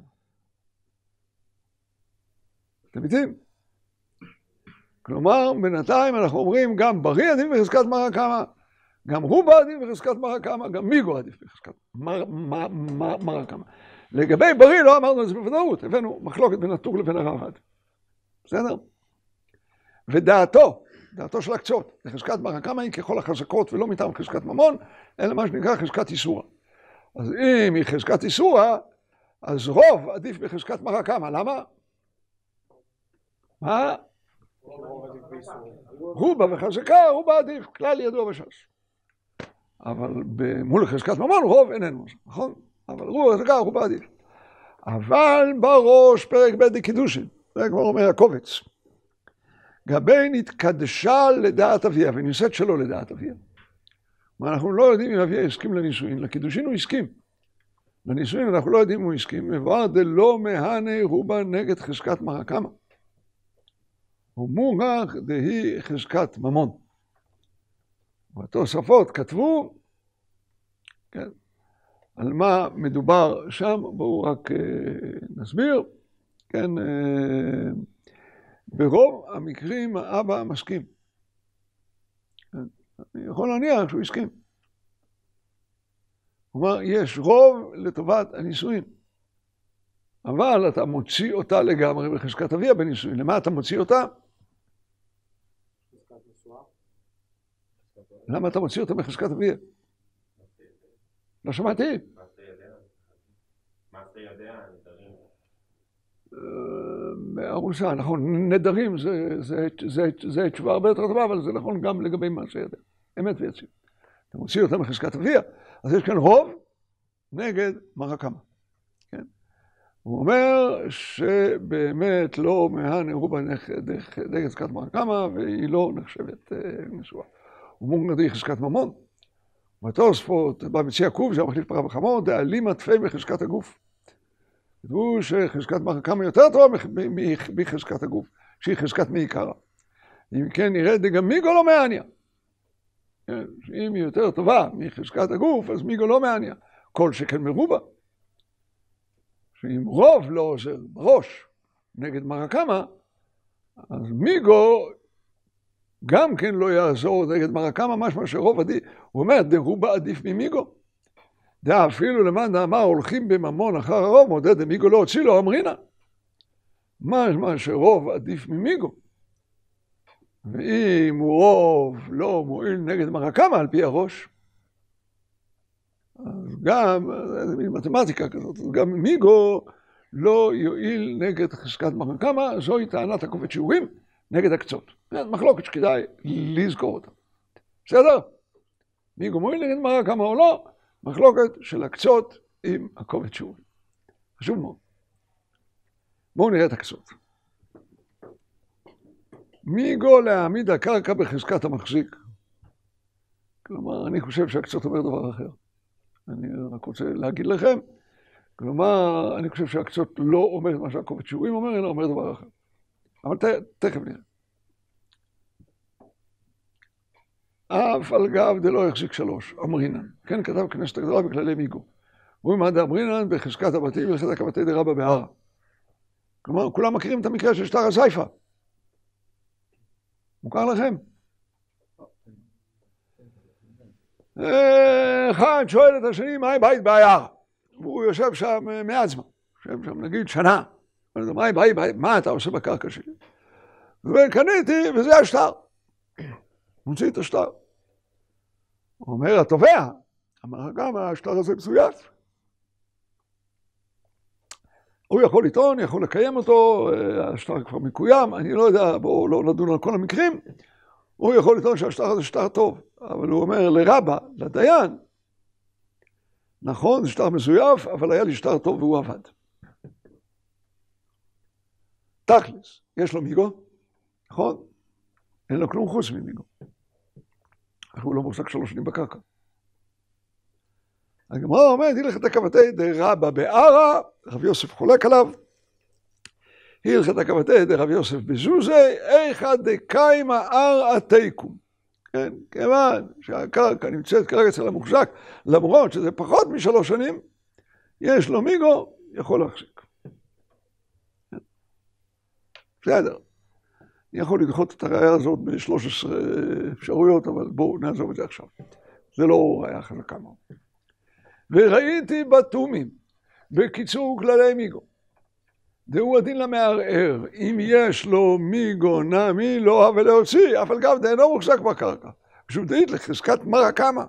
[SPEAKER 1] אתם יודעים? כלומר, בינתיים אנחנו אומרים גם בריא עדיף מחזקת מרא קמא, גם רובה עדיף מחזקת מרא קמא, גם מיגו עדיף מחזקת מרא קמא. לגבי בריא לא אמרנו את זה בוודאות, הבאנו מחלוקת בין הטור לבין הרעב"ד. בסדר? ודעתו, דעתו של הקצות, לחזקת מרא קמא היא ככל החזקות ולא מטעם חזקת ממון, אלא מה שנקרא חזקת איסורא. אז אם היא חזקת איסורא, אז רוב עדיף בחזקת מרא קמא. למה? מה? רובה וחזקה, רובה עדיף, כלל ידוע בש"ס. אבל מול חזקת ממון רוב איננו, נכון? אבל רובה וחזקה, רובה עדיף. אבל בראש פרק ב' דקידושין, זה כבר אומר הקובץ. גבי נתקדשה לדעת אביה, ונישאת שלא לדעת אביה. אנחנו לא יודעים אם אביה הסכים לנישואין, לקידושין הוא הסכים. לנישואין אנחנו לא יודעים אם הוא הסכים, מבואר דלא מהנה רובה נגד חזקת מרא קמא. ומורח דהי חזקת ממון. בתוספות כתבו, כן, על מה מדובר שם, בואו רק נסביר, כן, ברוב המקרים האבא מסכים. אני יכול להניח שהוא הסכים. כלומר, יש רוב לטובת הנישואין. אבל אתה מוציא אותה לגמרי בחזקת אביה בנישואין. למה אתה מוציא אותה? למה אתה מוציא אותה מחזקת אביה? לא שמעתי.
[SPEAKER 5] מעשה ידיה, נדרים.
[SPEAKER 1] ארוסה, נכון, נדרים זה תשובה הרבה יותר טובה, אבל זה נכון גם לגבי מעשה ידיה. אמת ויציב. אתה מוציא אותה מחזקת אביה, אז יש כאן רוב נגד מרקמה. כן? הוא אומר שבאמת לא מהנערו נגד חזקת מרקמה, והיא לא נחשבת נשואה. הוא מוגדר חזקת ממון. בתוספות, במציע קוב, זה המחליף פרה וחמור, דאלים תפי מחזקת הגוף. כתבו שחזקת מרקמה יותר טובה מחזקת הגוף, שהיא חזקת מעיקרה. אם כן נראה דגם מיגו לא מעניה. אם היא יותר טובה מחזקת הגוף, אז מיגו לא מעניה. כל שכן מרובה. שאם רוב לא עוזר בראש נגד מרקמה, אז מיגו גם כן לא יעזור נגד מרקמה, משמע שרוב עדיף. הוא אומר, דרובה עדיף ממיגו. דעה אפילו למען דאמר הולכים בממון אחר הרוב, מודד דמיגו לא הוציא לו אמרינה. משמע שרוב עדיף ממיגו. ואם הוא רוב לא מועיל נגד מרקמה על פי הראש, אז גם, זה מין מתמטיקה כזאת, אז גם מיגו לא יועיל נגד חזקת מרקמה, זוהי טענת הקופת שיעורים נגד הקצות. זאת מחלוקת שכדאי לזכור אותה. בסדר? מיגו מועיל נגד מרקמה או לא, מחלוקת של הקצות עם הקופת שיעורים. חשוב מאוד. בואו נראה את הקצות. מיגו להעמיד הקרקע בחזקת המחזיק. כלומר, אני חושב שהקצות אומר דבר אחר. אני רק רוצה להגיד לכם. כלומר, אני חושב שהקצות לא אומר מה שהקופת שיעורים אומר, אלא אומר דבר אחר. אבל תכף נראה. אף על גב דלא החזיק 3, אמרינן. כן כתב כנסת הגדולה בכללי מיגו. רואים מה דאמרינן בחזקת הבתים ולחזק הבתי דרבא בהרא. כלומר, כולם מכירים את המקרה של שטר הזייפה. מוכר לכם? אחד שואל את השני, מהי בית ביער? והוא יושב שם מעט זמן. יושב שם נגיד שנה. מה אתה עושה בקרקע שלי? וקניתי, וזה השטר. מוציא את השטר. הוא אומר, התובע, אמר גם השטר הזה מזויף. הוא יכול לטעון, יכול לקיים אותו, השטר כבר מקוים, אני לא יודע, בואו לא נדון על כל המקרים. הוא יכול לטעון שהשטר הזה שטר טוב, אבל הוא אומר לרבא, לדיין, נכון, זה שטר מזויף, אבל היה לי שטר טוב והוא עבד. תכלס, יש לו מיגו, נכון? אין לו כלום חוץ ממיגו. הוא לא מוחזק 3 שנים בקרקע. הגמרא אומרת, הלכת הקבתי דרבא בהרא, רב יוסף חולק עליו. הלכת הקבתי דרב יוסף בזוזי, איכא דקיימא ארעא תיקום. כן, כיוון שהקרקע נמצאת כרגע אצל המוחזק, למרות שזה פחות מ3 שנים, יש לו מיגו, יכול להחזיק. בסדר. אני יכול לדחות את הראייה הזאת ב13 אפשרויות, אבל בואו נעזוב את זה עכשיו. זה לא ראייה חזקה מאוד. וראיתי בתומים, בקיצור כללי מיגו. דהו הדין למערער, אם יש לו מיגו נמי לא הווה להוציא, אף על גב דאינו מוחזק בקרקע. פשוט דאית לחזקת מרקמה.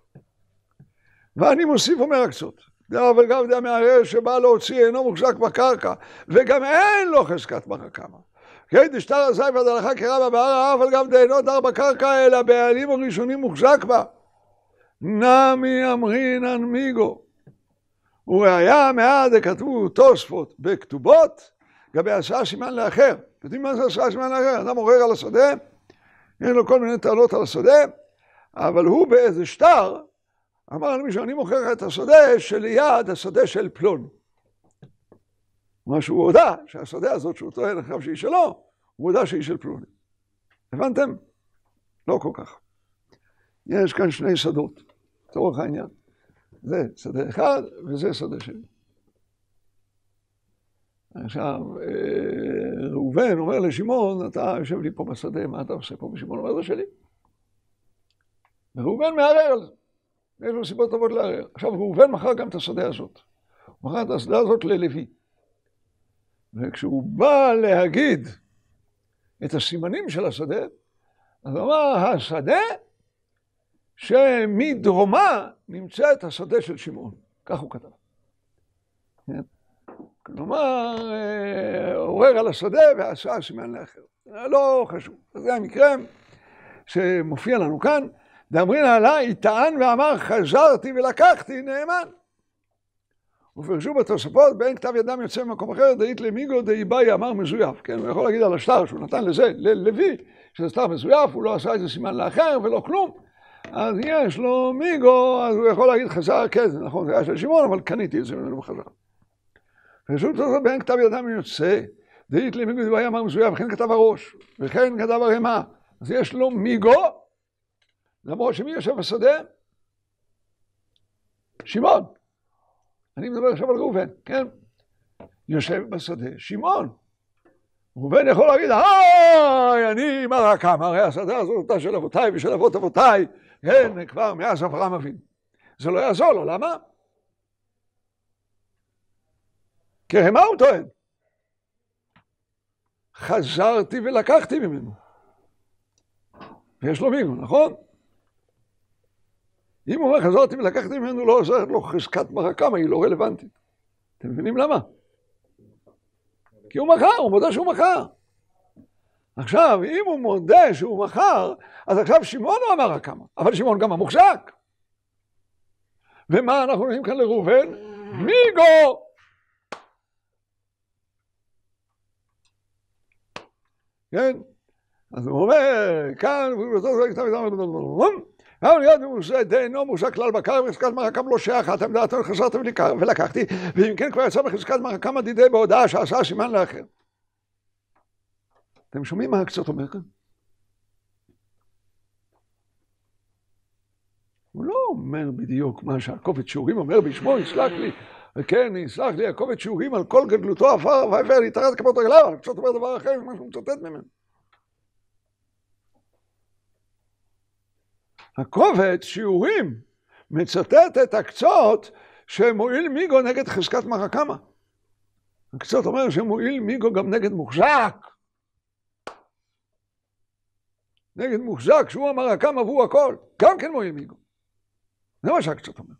[SPEAKER 1] ואני מוסיף אומר הקצות. דאו על גב דהמערער שבא להוציא אינו מוחזק בקרקע, וגם אין לו חזקת מרקמה. כן, דשטר הזייפא דהלכה כרבא בהרא, אף על גב דאינו דר בקרקע, אלא בעלים הראשונים מוחזק בה. נמי אמרינן מיגו. וראיה מעד כתבו תוספות בכתובות, גבי עשה סימן לאחר. יודעים מה זה עשה סימן לאחר? אדם עורר על השדה, יש לו כל מיני טענות על השדה, אבל הוא באיזה שטר, אמר למישהו, אני מוכר את השדה שליד השדה של פלון. מה שהוא הודע, שהשדה הזאת שהוא טוען אחריו שהיא שלו, הוא הודע שהיא של פלוני. הבנתם? לא כל כך. יש כאן 2 שדות, לצורך העניין. זה שדה אחד וזה שדה שני. עכשיו, ראובן אומר לשמעון, אתה יושב לי פה בשדה, מה אתה עושה פה? ושמעון אומר, זה שלי. וראובן מערער על זה. יש לו סיבות טובות לערער. עכשיו, ראובן מכר גם את השדה הזאת. הוא מכר את השדה הזאת ללוי. וכשהוא בא להגיד את הסימנים של השדה, אז הוא אמר, השדה שמדרומה נמצאת השדה של שמעון. כך הוא כתב. כלומר, עורר על השדה ועשה סימן לאחר. לא חשוב. זה המקרה שמופיע לנו כאן. דאמרינן עלי, טען ואמר, חזרתי ולקחתי נאמן. ופרשו בתוספות, באין כתב ידם יוצא ממקום אחר, דאית למיגו דאיבאי אמר מזויף. כן, הוא יכול להגיד על השטר שהוא נתן לזה, ללוי, שזה שטר מזויף, הוא לא עשה איזה סימן לאחר ולא כלום. אז יש לו מיגו, אז הוא יכול להגיד חזר, כן, זה נכון, זה היה של שמעון, אבל קניתי את זה ממנו בחזרה. פרשו בתוספות, באין כתב ידם יוצא, דאית למיגו דאיבאי אמר מזויף, וכן כתב הראש, וכן כתב הרמה. אז יש לו מיגו, למרות שמי יושב בשדה? שמעון. אני מדבר עכשיו על ראובן, כן? יושב בשדה שמעון. ראובן יכול להגיד, אני מה כמה, הרי השדה הזאת אותה של אבותיי ושל אבות אבותיי, כן, כבר מאז אברהם אבינו. זה לא יעזור לו, למה? כי מה הוא טוען? חזרתי ולקחתי ממנו. ויש לו מיגו, נכון? אם הוא אומר חזרתי ולקחתי ממנו, לא עוזרת לו חזקת מרקמה, היא לא רלוונטית. אתם מבינים למה? כי הוא מכר, הוא מודה שהוא מכר. עכשיו, אם הוא מודה שהוא מכר, אז עכשיו שמעון הוא המרקמה, אבל שמעון גם המוחזק. ומה אנחנו רואים כאן לראובן? מיגו! כן? אז הוא אומר, כאן, אבל יד מושא דהינו מושא כלל בקר וחזקת מרקם לא שייך, אתם דעתו חזרתם ולקחתי, ואם כן כבר יצא בחזקת מרקם עדידי בהודעה שעשה סימן לאחר. אתם שומעים מה הקצת אומר כאן? הוא לא אומר בדיוק מה שהקובץ שיעורים אומר בשמו, יסלח לי, וכן, יסלח לי, הקובץ שיעורים על כל גדלותו עפר ועפר להתארת כפות רגליו, הקצת אומר דבר אחר ממה שהוא מצטט ממנו. הקובץ שיעורים מצטט את הקצות שמועיל מיגו נגד חזקת מרקמה. הקצות אומר שמועיל מיגו גם נגד מוחזק. נגד מוחזק שהוא המרקמה והוא הכל. גם כן מועיל מיגו. זה מה שהקצות אומר.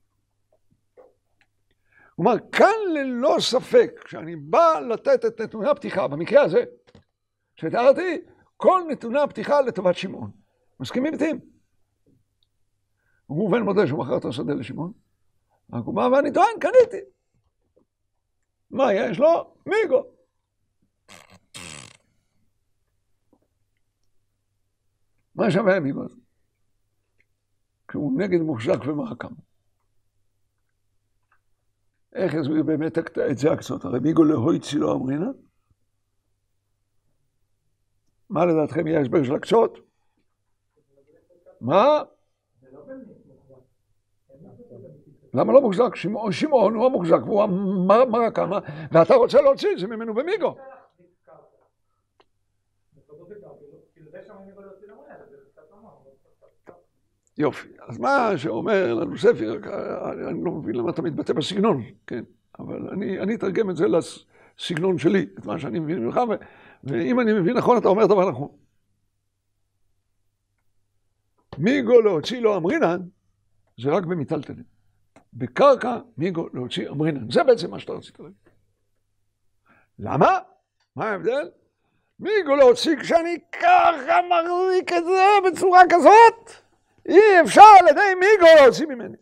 [SPEAKER 1] כלומר, כאן ללא ספק, כשאני בא לתת את נתוני הפתיחה, במקרה הזה, שתיארתי, כל נתוני הפתיחה לטובת שמעון. מסכימים איתי? ראובן מודה שהוא מכר את השדה לשמעון. רק הוא בא ואני טוען, קניתי. מה יש לו? מיגו. מה שווה מיגו הזה? כשהוא נגד מוחזק ומרקם. איך הסביר באמת את זה הקצות? הרי מיגו להויצי לא אמרינה? מה לדעתכם יהיה הסבר של הקצות? מה? למה לא מוחזק? שמעון הוא המוחזק והוא המרקמה, ואתה רוצה להוציא את זה ממנו במיגו. יופי, אז מה שאומר לנו ספר, אני לא מבין למה אתה מתבטא בסגנון, כן, אבל אני אתרגם את זה לסגנון שלי, את מה שאני מבין ממך, ואם אני מבין נכון, אתה אומר דבר נכון. מיגו להוציא לו אמרינן, זה רק במיטלטלין. בקרקע מיגו להוציא אמרינן. זה בעצם מה שאתה רצית להגיד. למה? מה ההבדל? מיגו להוציא כשאני ככה מחזיק את זה בצורה כזאת, אי אפשר על ידי מיגו להוציא ממני.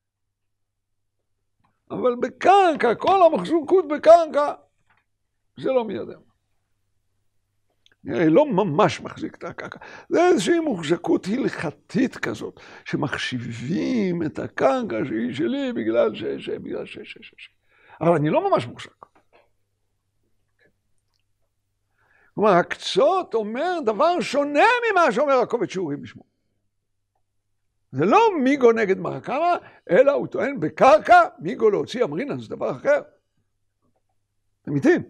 [SPEAKER 1] אבל בקרקע, כל המחזוקות בקרקע, זה לא מידם. נראה, לא ממש מחזיק את הקרקע. זה איזושהי מוחזקות הלכתית כזאת, שמחשיבים את הקרקע שהיא שלי בגלל ש. אבל אני לא ממש מוחזק. כלומר, הקצות אומר דבר שונה ממה שאומר הקובץ שיעורים בשמו. זה לא מיגו נגד מרקמה, אלא הוא טוען בקרקע, מיגו להוציא אמרינן, זה דבר אחר. אמיתי.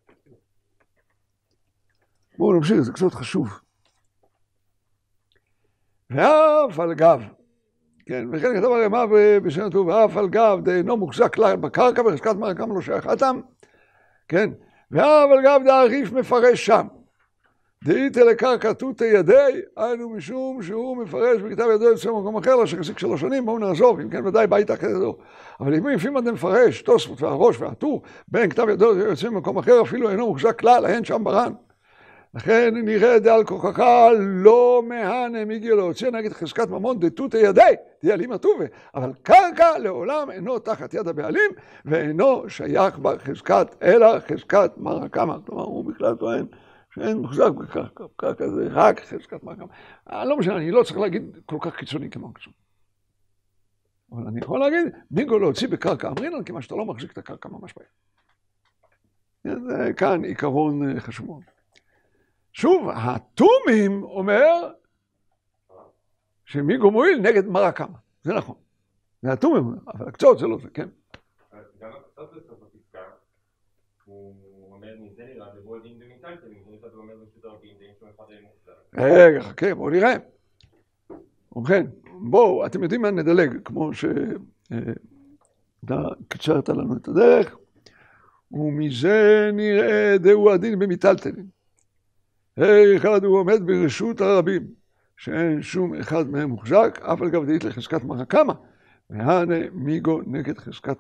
[SPEAKER 1] בואו נמשיך, זה קצת חשוב. ואף על גב, כן, וכן כתב הרמ"א בשם טוב, ואף על גב דאינו מוחזק כלל בקרקע וחזקת מרקמה לא שייך אתם, כן, ואף על גב דאריף מפרש שם, דאיתא לקרקע תותא ידי, היינו משום שהוא מפרש בכתב ידו יוצא במקום אחר, לא שחזיק 3 שנים, בואו נעזוב, אם כן ודאי ביתה כדדו. אבל אם לפי מה מפרש, תוספות והראש והטור, בין כתב ידו יוצא במקום אחר, אפילו אינו מוחזק כלל, אין שם ברן. לכן נראה דעל כוחך לא מהנה מגיע להוציא נגד חזקת ממון דתותא ידי, דיילים הטובה, אבל קרקע לעולם אינו תחת יד הבעלים, ואינו שייך בחזקת, אלא חזקת מר הקמא. כלומר, הוא בכלל טוען שאין מוחזק בקרקע, קרקע זה רק חזקת מר הקמא. לא משנה, אני לא צריך להגיד כל כך קיצוני כמו קיצוני. אבל אני יכול להגיד, מיגו להוציא בקרקע אמרינן, כיוון שאתה לא מחזיק את הקרקע ממש בעיה. זה כאן עיקרון חשוב מאוד. שוב, התומים אומר שמיגו מועיל נגד מר הקמא. זה נכון. זה התומים אומר, אבל הקצות זה לא זה, כן?
[SPEAKER 5] גם הקצות בסוף הפסקה, הוא אומר מזה נראה, ובו יודעים במיטלטלים, הוא אומר רשות הרבים, דעים שהוא אחד מוחזק.
[SPEAKER 1] רגע, חכה, בואו נראה. ובכן, בואו, אתם יודעים מה נדלג, כמו שאתה קצרת לנו את הדרך, ומזה נראה דהו הדין במיטלטלים. אחד הוא עומד ברשות הרבים, שאין שום אחד מהם מוחזק, אף על גב דאית לחזקת מר הקמא, והנה מיגו נגד חזקת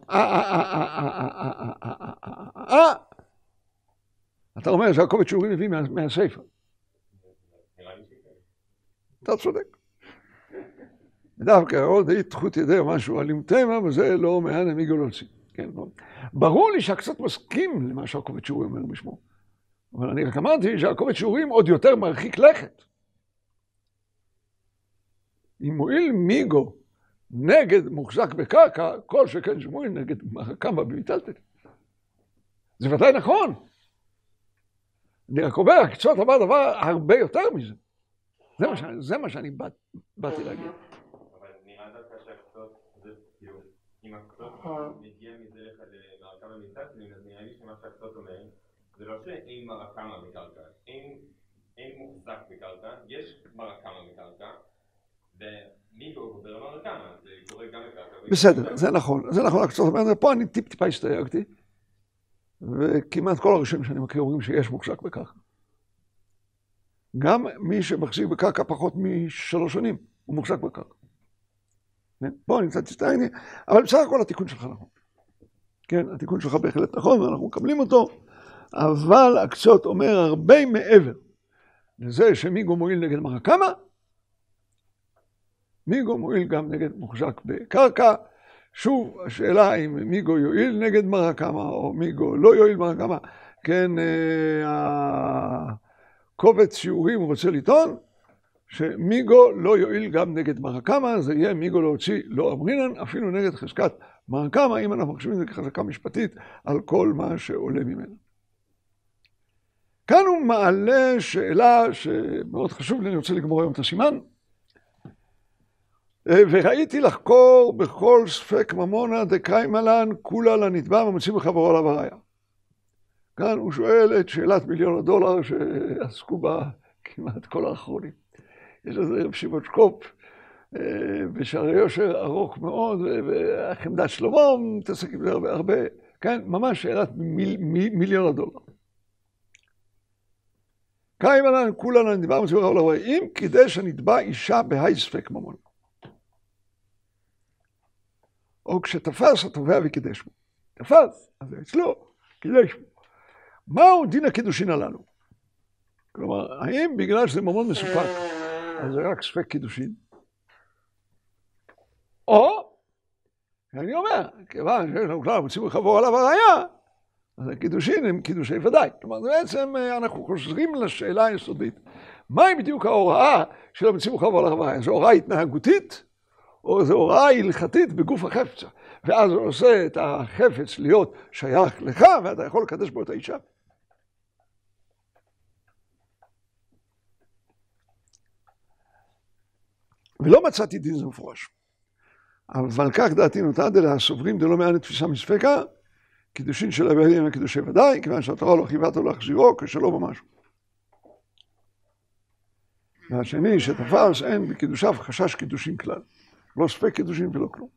[SPEAKER 1] אתה אומר שהקובץ שיעורים מביא מהספר. אתה צודק. דווקא עוד דאית תחות ידי או משהו על תמה, וזה לא מהנה מיגו להוציא. ברור לי שהקצת מסכים למה שהקובץ שיעורים אומר בשמו. אבל אני רק אמרתי שהקובץ שיעורים עוד יותר מרחיק לכת. אם מועיל מיגו נגד מוחזק בקרקע, כל שכן שמועיל נגד מר הקמא במיטלטלים. זה ודאי נכון. אני רק אומר, הקצות אמר דבר הרבה יותר מזה. זה מה שאני באתי להגיד.
[SPEAKER 5] אבל נראה דווקא שהקצות, זה כאילו, אם הקצות מגיע מזה למר הקמא במיטלטלים, אז נראה לי שמה שהקצות אומר, זה לא שאין מר הקמא בקרקע, אין מוחזק בקרקע, יש מר הקמא בקרקע, ומיגו עובר למר הקמא, זה קורה גם בקרקע.
[SPEAKER 1] בסדר, זה נכון, זה נכון, הקצות אומר, פה אני טיפה הסתייגתי, וכמעט כל הראשונים שאני מכיר אומרים שיש מוחזק בקרקע. גם מי שמחזיק בקרקע פחות מ3 שנים, הוא מוחזק בקרקע. פה אני קצת הסתייגתי, אבל בסך הכל התיקון שלך נכון. כן, התיקון שלך בהחלט נכון, ואנחנו מקבלים אותו. אבל הקצות אומר הרבה מעבר לזה שמיגו מועיל נגד מר הקמא, מיגו מועיל גם נגד מוחזק בקרקע. שוב, השאלה אם מיגו יועיל נגד מר הקמא או מיגו לא יועיל מר הקמא. כן, הקובץ שיעורים הוא רוצה לטעון שמיגו לא יועיל גם נגד מר הקמא, זה יהיה מיגו להוציא לא אמרינן, אפילו נגד חזקת מר הקמא, אם אנחנו מחשבים את זה כחזקה משפטית על כל מה שעולה ממנו. כאן הוא מעלה שאלה שמאוד חשוב לי, אני רוצה לגמור היום את הסימן. וראיתי לחקור בכל ספק ממונה דקיימא לן כולה לנתבע ממציא בחברו עליו הראיה. כאן הוא שואל את שאלת $1,000,000 שעסקו בה כמעט כל האחרונים. יש לזה רב שמעון שקופ בשערי יושר ארוך מאוד, והחמדת שלמה מתעסק עם זה הרבה, כן, ממש שאלת $1,000,000. קיימא לן כולה לנתבע ממציא בחברו עליו הראיה. אם קידש הנתבע אישה בהי ספק ממונה. או כשתפס התובע וקידש בו. תפס, אז זה אצלו, קידש בו. מהו דין הקידושין הללו? כלומר, האם בגלל שזה ממון מסופק, אז זה רק ספק קידושין? או, אני אומר, כיוון שיש לנו כלל מוצאים לחבור עליו הראיה, אז הקידושין הם קידושי ודאי. כלומר, בעצם אנחנו חוזרים לשאלה היסודית. מהי בדיוק ההוראה של המוצאים לחבור עליו הראיה? זו הוראה התנהגותית? או זו הוראה הלכתית בגוף החפץ, ואז הוא עושה את החפץ להיות שייך לך, ואתה יכול לקדש בו את האישה. ולא מצאתי דין זה מפורש. אבל כך דעתי נוטה דלה סוברים דלא מעט תפיסה מספקה, קידושין של הבעלים הם קידושי ודאי, כיוון שהתורה לא חייבת או להחזירו כשלא במשהו. והשני שתפס אין בקידושיו חשש קידושין כלל. לא ספק קידושין ולא כלום.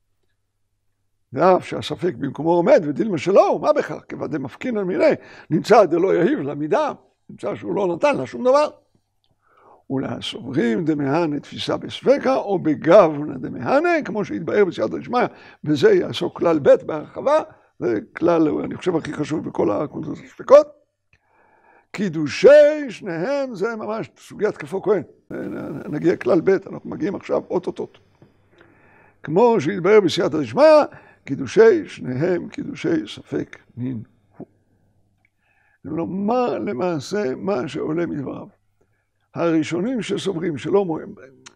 [SPEAKER 1] ואף שהספק במקומו עומד ודילמה שלא, מה בכך? כיוון דמפקין על מיני, נמצא דלא יהיב למידה, נמצא שהוא לא נתן לה שום דבר. ולסוברים דמהנה תפיסה בספקה, או בגבנה דמהנה, כמו שהתבאר בסייעתא דשמיא, וזה יעסוק כלל ב' בהרחבה, זה כלל, אני חושב, הכי חשוב בכל הקונטרס הספקות. קידושי שניהם זה ממש סוגיית כפו כהן. נגיע כלל ב', אנחנו מגיעים עכשיו אוטוטוט. כמו שהתבאר בסייעתא דשמיא, קידושי שניהם קידושי ספק נין הוא. כלומר, למעשה, מה שעולה מדבריו. הראשונים שסוברים שלא מוהם,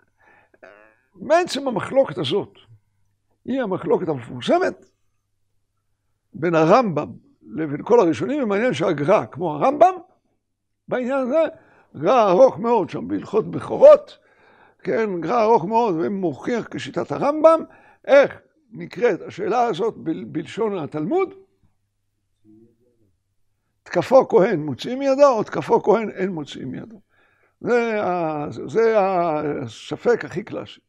[SPEAKER 1] בעצם המחלוקת הזאת, היא המחלוקת המפורסמת בין הרמב"ם לבין כל הראשונים, ומעניין שהגר"א, כמו הרמב"ם, בעניין הזה, גר"א ארוך מאוד שם בהלכות בכורות, כן, גר"א ארוך מאוד, ומוכיח כשיטת הרמב"ם, איך נקראת השאלה הזאת בלשון התלמוד, תקפו כהן מוציאים מידו, או תקפו כהן אין מוציאים מידו. זה הספק הכי קלאסי.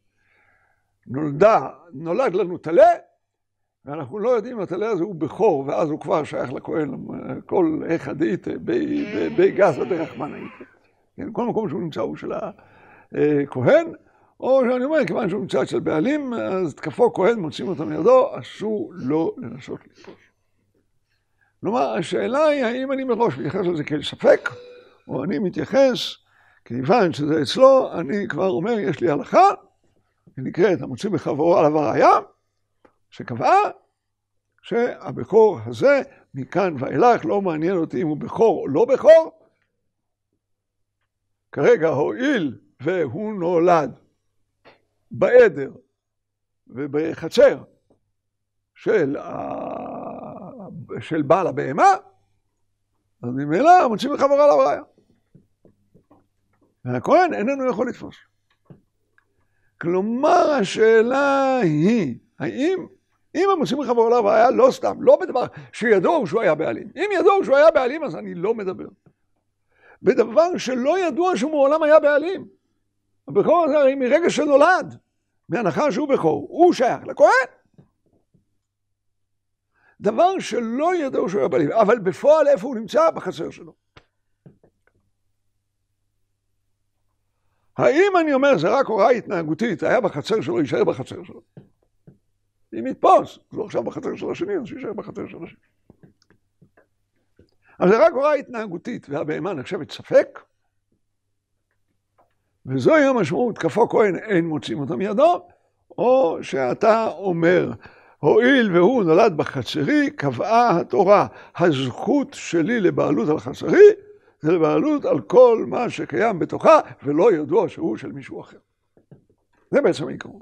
[SPEAKER 1] נולד לנו טלה, ואנחנו לא יודעים אם הטלה הזה הוא בכור, ואז הוא כבר שייך לכהן, כל אחד דאית בגזא דרחמנא איתא. כל מקום שהוא נמצא הוא של הכהן, או שאני אומר, כיוון שהוא נמצא אצל בעלים, אז תקפו כהן מוצאים אותו מידו, אסור לא לנסות לתפוס. כלומר, השאלה היא, האם אני מראש מתייחס לזה כאל ספק, או אני מתייחס, כיוון שזה אצלו, אני כבר אומר, יש לי הלכה, היא נקראת, המוציא בחברו עליו הראיה, שקבעה שהבכור הזה, מכאן ואילך, לא מעניין אותי אם הוא בכור או לא בכור. כרגע הואיל והוא נולד בעדר ובחצר של בעל הבהמה, אז ממילא מוציא בחברו עליו הראיה. והכהן איננו יכול לתפוס. כלומר, השאלה היא, האם, אם המוציא מחברו עליו היה לא סתם, לא בדבר שידעו שהוא היה בעלים. אם ידעו שהוא היה בעלים, אז אני לא מדבר. בדבר שלא ידוע שהוא מעולם היה בעלים. הבכור הזה הרי מרגע שנולד, מהנחה שהוא בכור, הוא שייך לכהן. דבר שלא ידעו שהוא היה בעלים, אבל בפועל איפה הוא נמצא? בחצר שלו. האם אני אומר, זה רק הוראה התנהגותית, היה בחצר שלו, יישאר בחצר שלו. אם יתפוס, זה לא עכשיו בחצר של השני, אז יישאר בחצר של השני. אבל זה רק הוראה התנהגותית, והבהמה נחשבת ספק, וזוהי המשמעות, כפו כהן אין מוצאים אותם מידו, או שאתה אומר, הואיל והוא נולד בחצרי, קבעה התורה, הזכות שלי לבעלות על חצרי, זה לבעלות על כל מה שקיים בתוכה, ולא ידוע שהוא של מישהו אחר. זה בעצם העיקרון.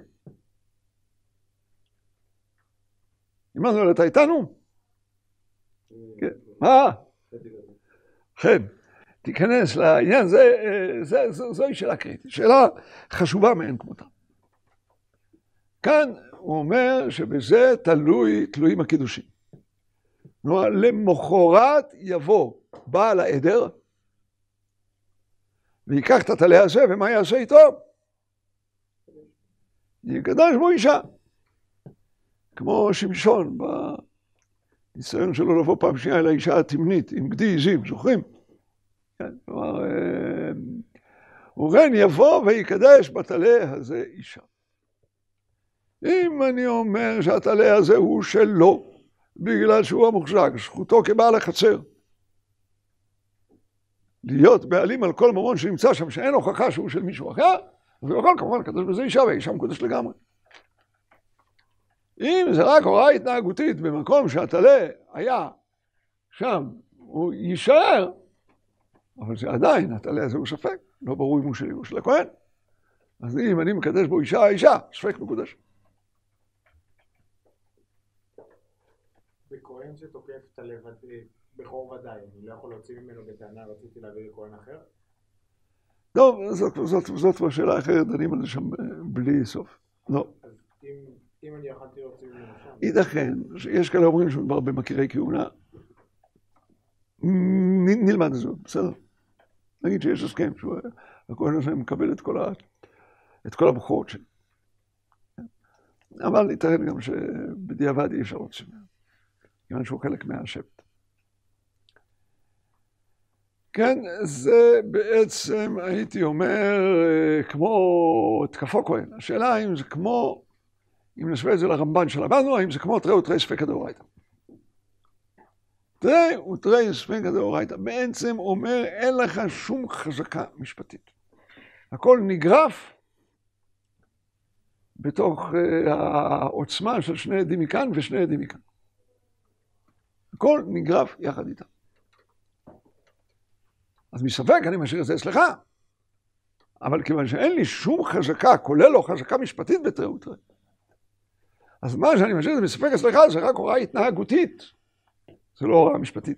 [SPEAKER 1] אימנו, אתה איתנו? כן. מה? כן. תיכנס לעניין, זוהי שאלה קריטית. שאלה חשובה מאין כמותה. כאן הוא אומר שבזה תלויים הקידושים. כלומר, למחרת יבוא בעל העדר, ויקח את הטלה הזה, ומה יעשה איתו? יקדש בו אישה. כמו שמשון, בניסיון שלו לבוא פעם שנייה אל האישה התמנית, עם גדי עזים, זוכרים? כלומר, ובכן יבוא ויקדש בטלה הזה אישה. אם אני אומר שהטלה הזה הוא שלו, בגלל שהוא המוחזק, זכותו כבעל החצר, להיות בעלים על כל ממון שנמצא שם, שאין הוכחה שהוא של מישהו אחר, אז הוא יכול כמובן לקדש בזה אישה, והאישה מקודש לגמרי. אם זה רק הוראה התנהגותית במקום שהטלה היה שם, הוא יישאר, אבל זה עדיין, הטלה הזה הוא ספק, לא ברור אם הוא שלי או של הכהן. אז אם אני מקדש בו אישה, האישה, ספק מקודש.
[SPEAKER 3] בכהן שתוקף את הלבד, בכור ודאי, אני לא יכול להוציא ממנו בטענה, רציתי להביא לכהן אחר?
[SPEAKER 1] טוב, זאת כבר שאלה אחרת, דנים על זה שם בלי סוף. לא.
[SPEAKER 3] אז אם אני יכולתי להוציא ממנו שם?
[SPEAKER 1] ייתכן, יש כאלה אומרים שמדובר במכירי כהונה. נלמד את זה, בסדר. נגיד שיש הסכם, שהכהן הזה מקבל את כל הבחורות שלי. אבל ייתכן גם שבדיעבד אי אפשר להוציא ממנו. כיוון שהוא חלק מהשבט. כן, זה בעצם הייתי אומר כמו תקפו כהן. השאלה אם זה כמו, אם נשווה את זה לרמב"ן שלמדנו, האם זה כמו תראי ותראי ספקא דאורייתא. תראי ותראי ספקא דאורייתא בעצם אומר אין לך שום חזקה משפטית. הכל נגרף בתוך העוצמה של שני עדים מכאן ושני עדים מכאן. הכל נגרף יחד איתם. אז מספק אני משאיר את זה אצלך. אבל כיוון שאין לי שום חזקה, כולל לא חזקה משפטית בתראי ותראי. אז מה שאני משאיר את זה מספק אצלך זה רק הוראה התנהגותית. זה לא הוראה משפטית.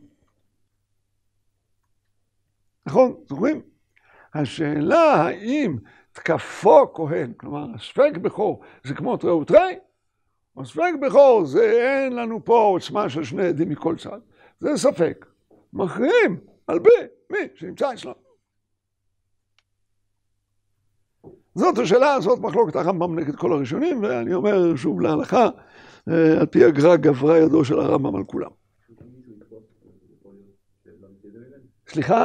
[SPEAKER 1] נכון? זוכרים? השאלה האם תקפו כהן, כלומר ספק בכור זה כמו תראי ותראי, או ספק בכור זה אין לנו פה עוצמה של שני עדים מכל צד. זה ספק. מכריעים על מי שנמצא אצלנו. זאת השאלה, זאת מחלוקת הרמב"ם נגד כל הראשונים, ואני אומר שוב להלכה, על פי הגר"א גברה ידו של הרמב"ם על כולם. סליחה?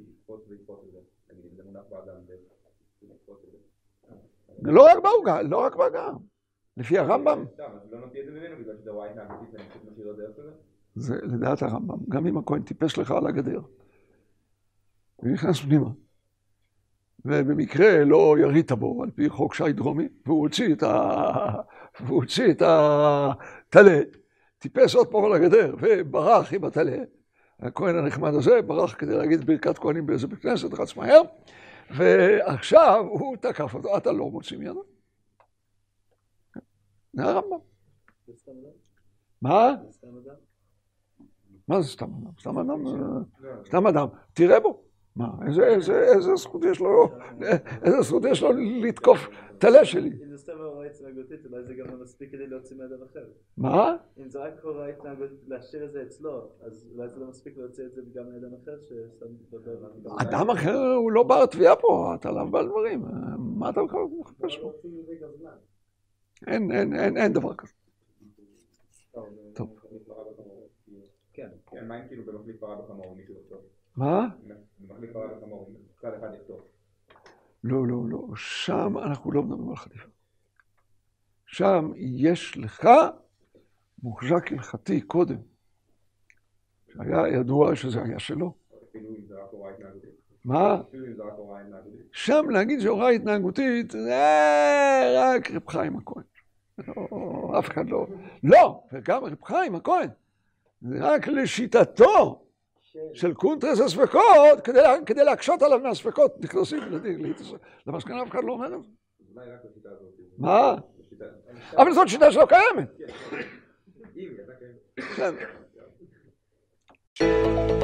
[SPEAKER 1] לא רק בעוגה, לא רק בעוגה. לפי הרמב"ם. זה לדעת הרמב"ם, גם אם הכהן טיפס לך על הגדר. ונכנס פנימה. ובמקרה לא ירית בו על פי חוק שי דרומי, והוא הוציא את הטלה, טיפס עוד פעם על הגדר וברח עם הטלה. הכהן הנחמד הזה ברח כדי להגיד ברכת כהנים באיזה בית כנסת, רץ מהר, ועכשיו הוא תקף אותו, אתה לא מוציא מידו. זה הרמב"ם. מה? מה זה סתם אדם? סתם אדם? סתם אדם. תראה בו. מה? איזה זכות יש לו? איזה זכות יש לו לתקוף טלה שלי?
[SPEAKER 6] אם זה סתם הוראה התנהגותית, אולי זה גם לא מספיק כדי להוציא מאדם אחר.
[SPEAKER 1] מה?
[SPEAKER 6] אם זה רק הוראה התנהגותית, להשאיר את זה אצלו, אז אולי זה לא מספיק להוציא את זה גם מאדם אחר שסתם מתבדל.
[SPEAKER 1] אדם אחר הוא לא בר תביעה פה, אתה עליו בעל דברים. מה אתה מחפש פה? אין דבר כזה. טוב.
[SPEAKER 5] כן, מה אם כאילו במחליף פרה בחמור מישהו יחטוף?
[SPEAKER 1] מה?
[SPEAKER 5] במחליף פרה בחמור, צד אחד יחטוף.
[SPEAKER 1] לא, שם אנחנו לא מדברים על חטיפה. שם יש לך מוחזק הלכתי קודם, שהיה ידוע שזה היה שלו.
[SPEAKER 5] אפילו אם זה רק הוראה התנהגותית.
[SPEAKER 1] מה?
[SPEAKER 5] אפילו אם זה רק הוראה התנהגותית.
[SPEAKER 1] שם להגיד שהוראה התנהגותית זה רק רב חיים הכהן. אף אחד לא. לא, וגם רב חיים הכהן. זה רק לשיטתו של קונטרס הספקות, כדי להקשות עליו מהספקות, נכנסים למסקנה, אף אחד לא אומר את זה.
[SPEAKER 5] אולי רק לשיטה הזאת.
[SPEAKER 1] מה? אבל זאת שיטה שלא קיימת.
[SPEAKER 5] אם, אתה קיימת.
[SPEAKER 1] בסדר.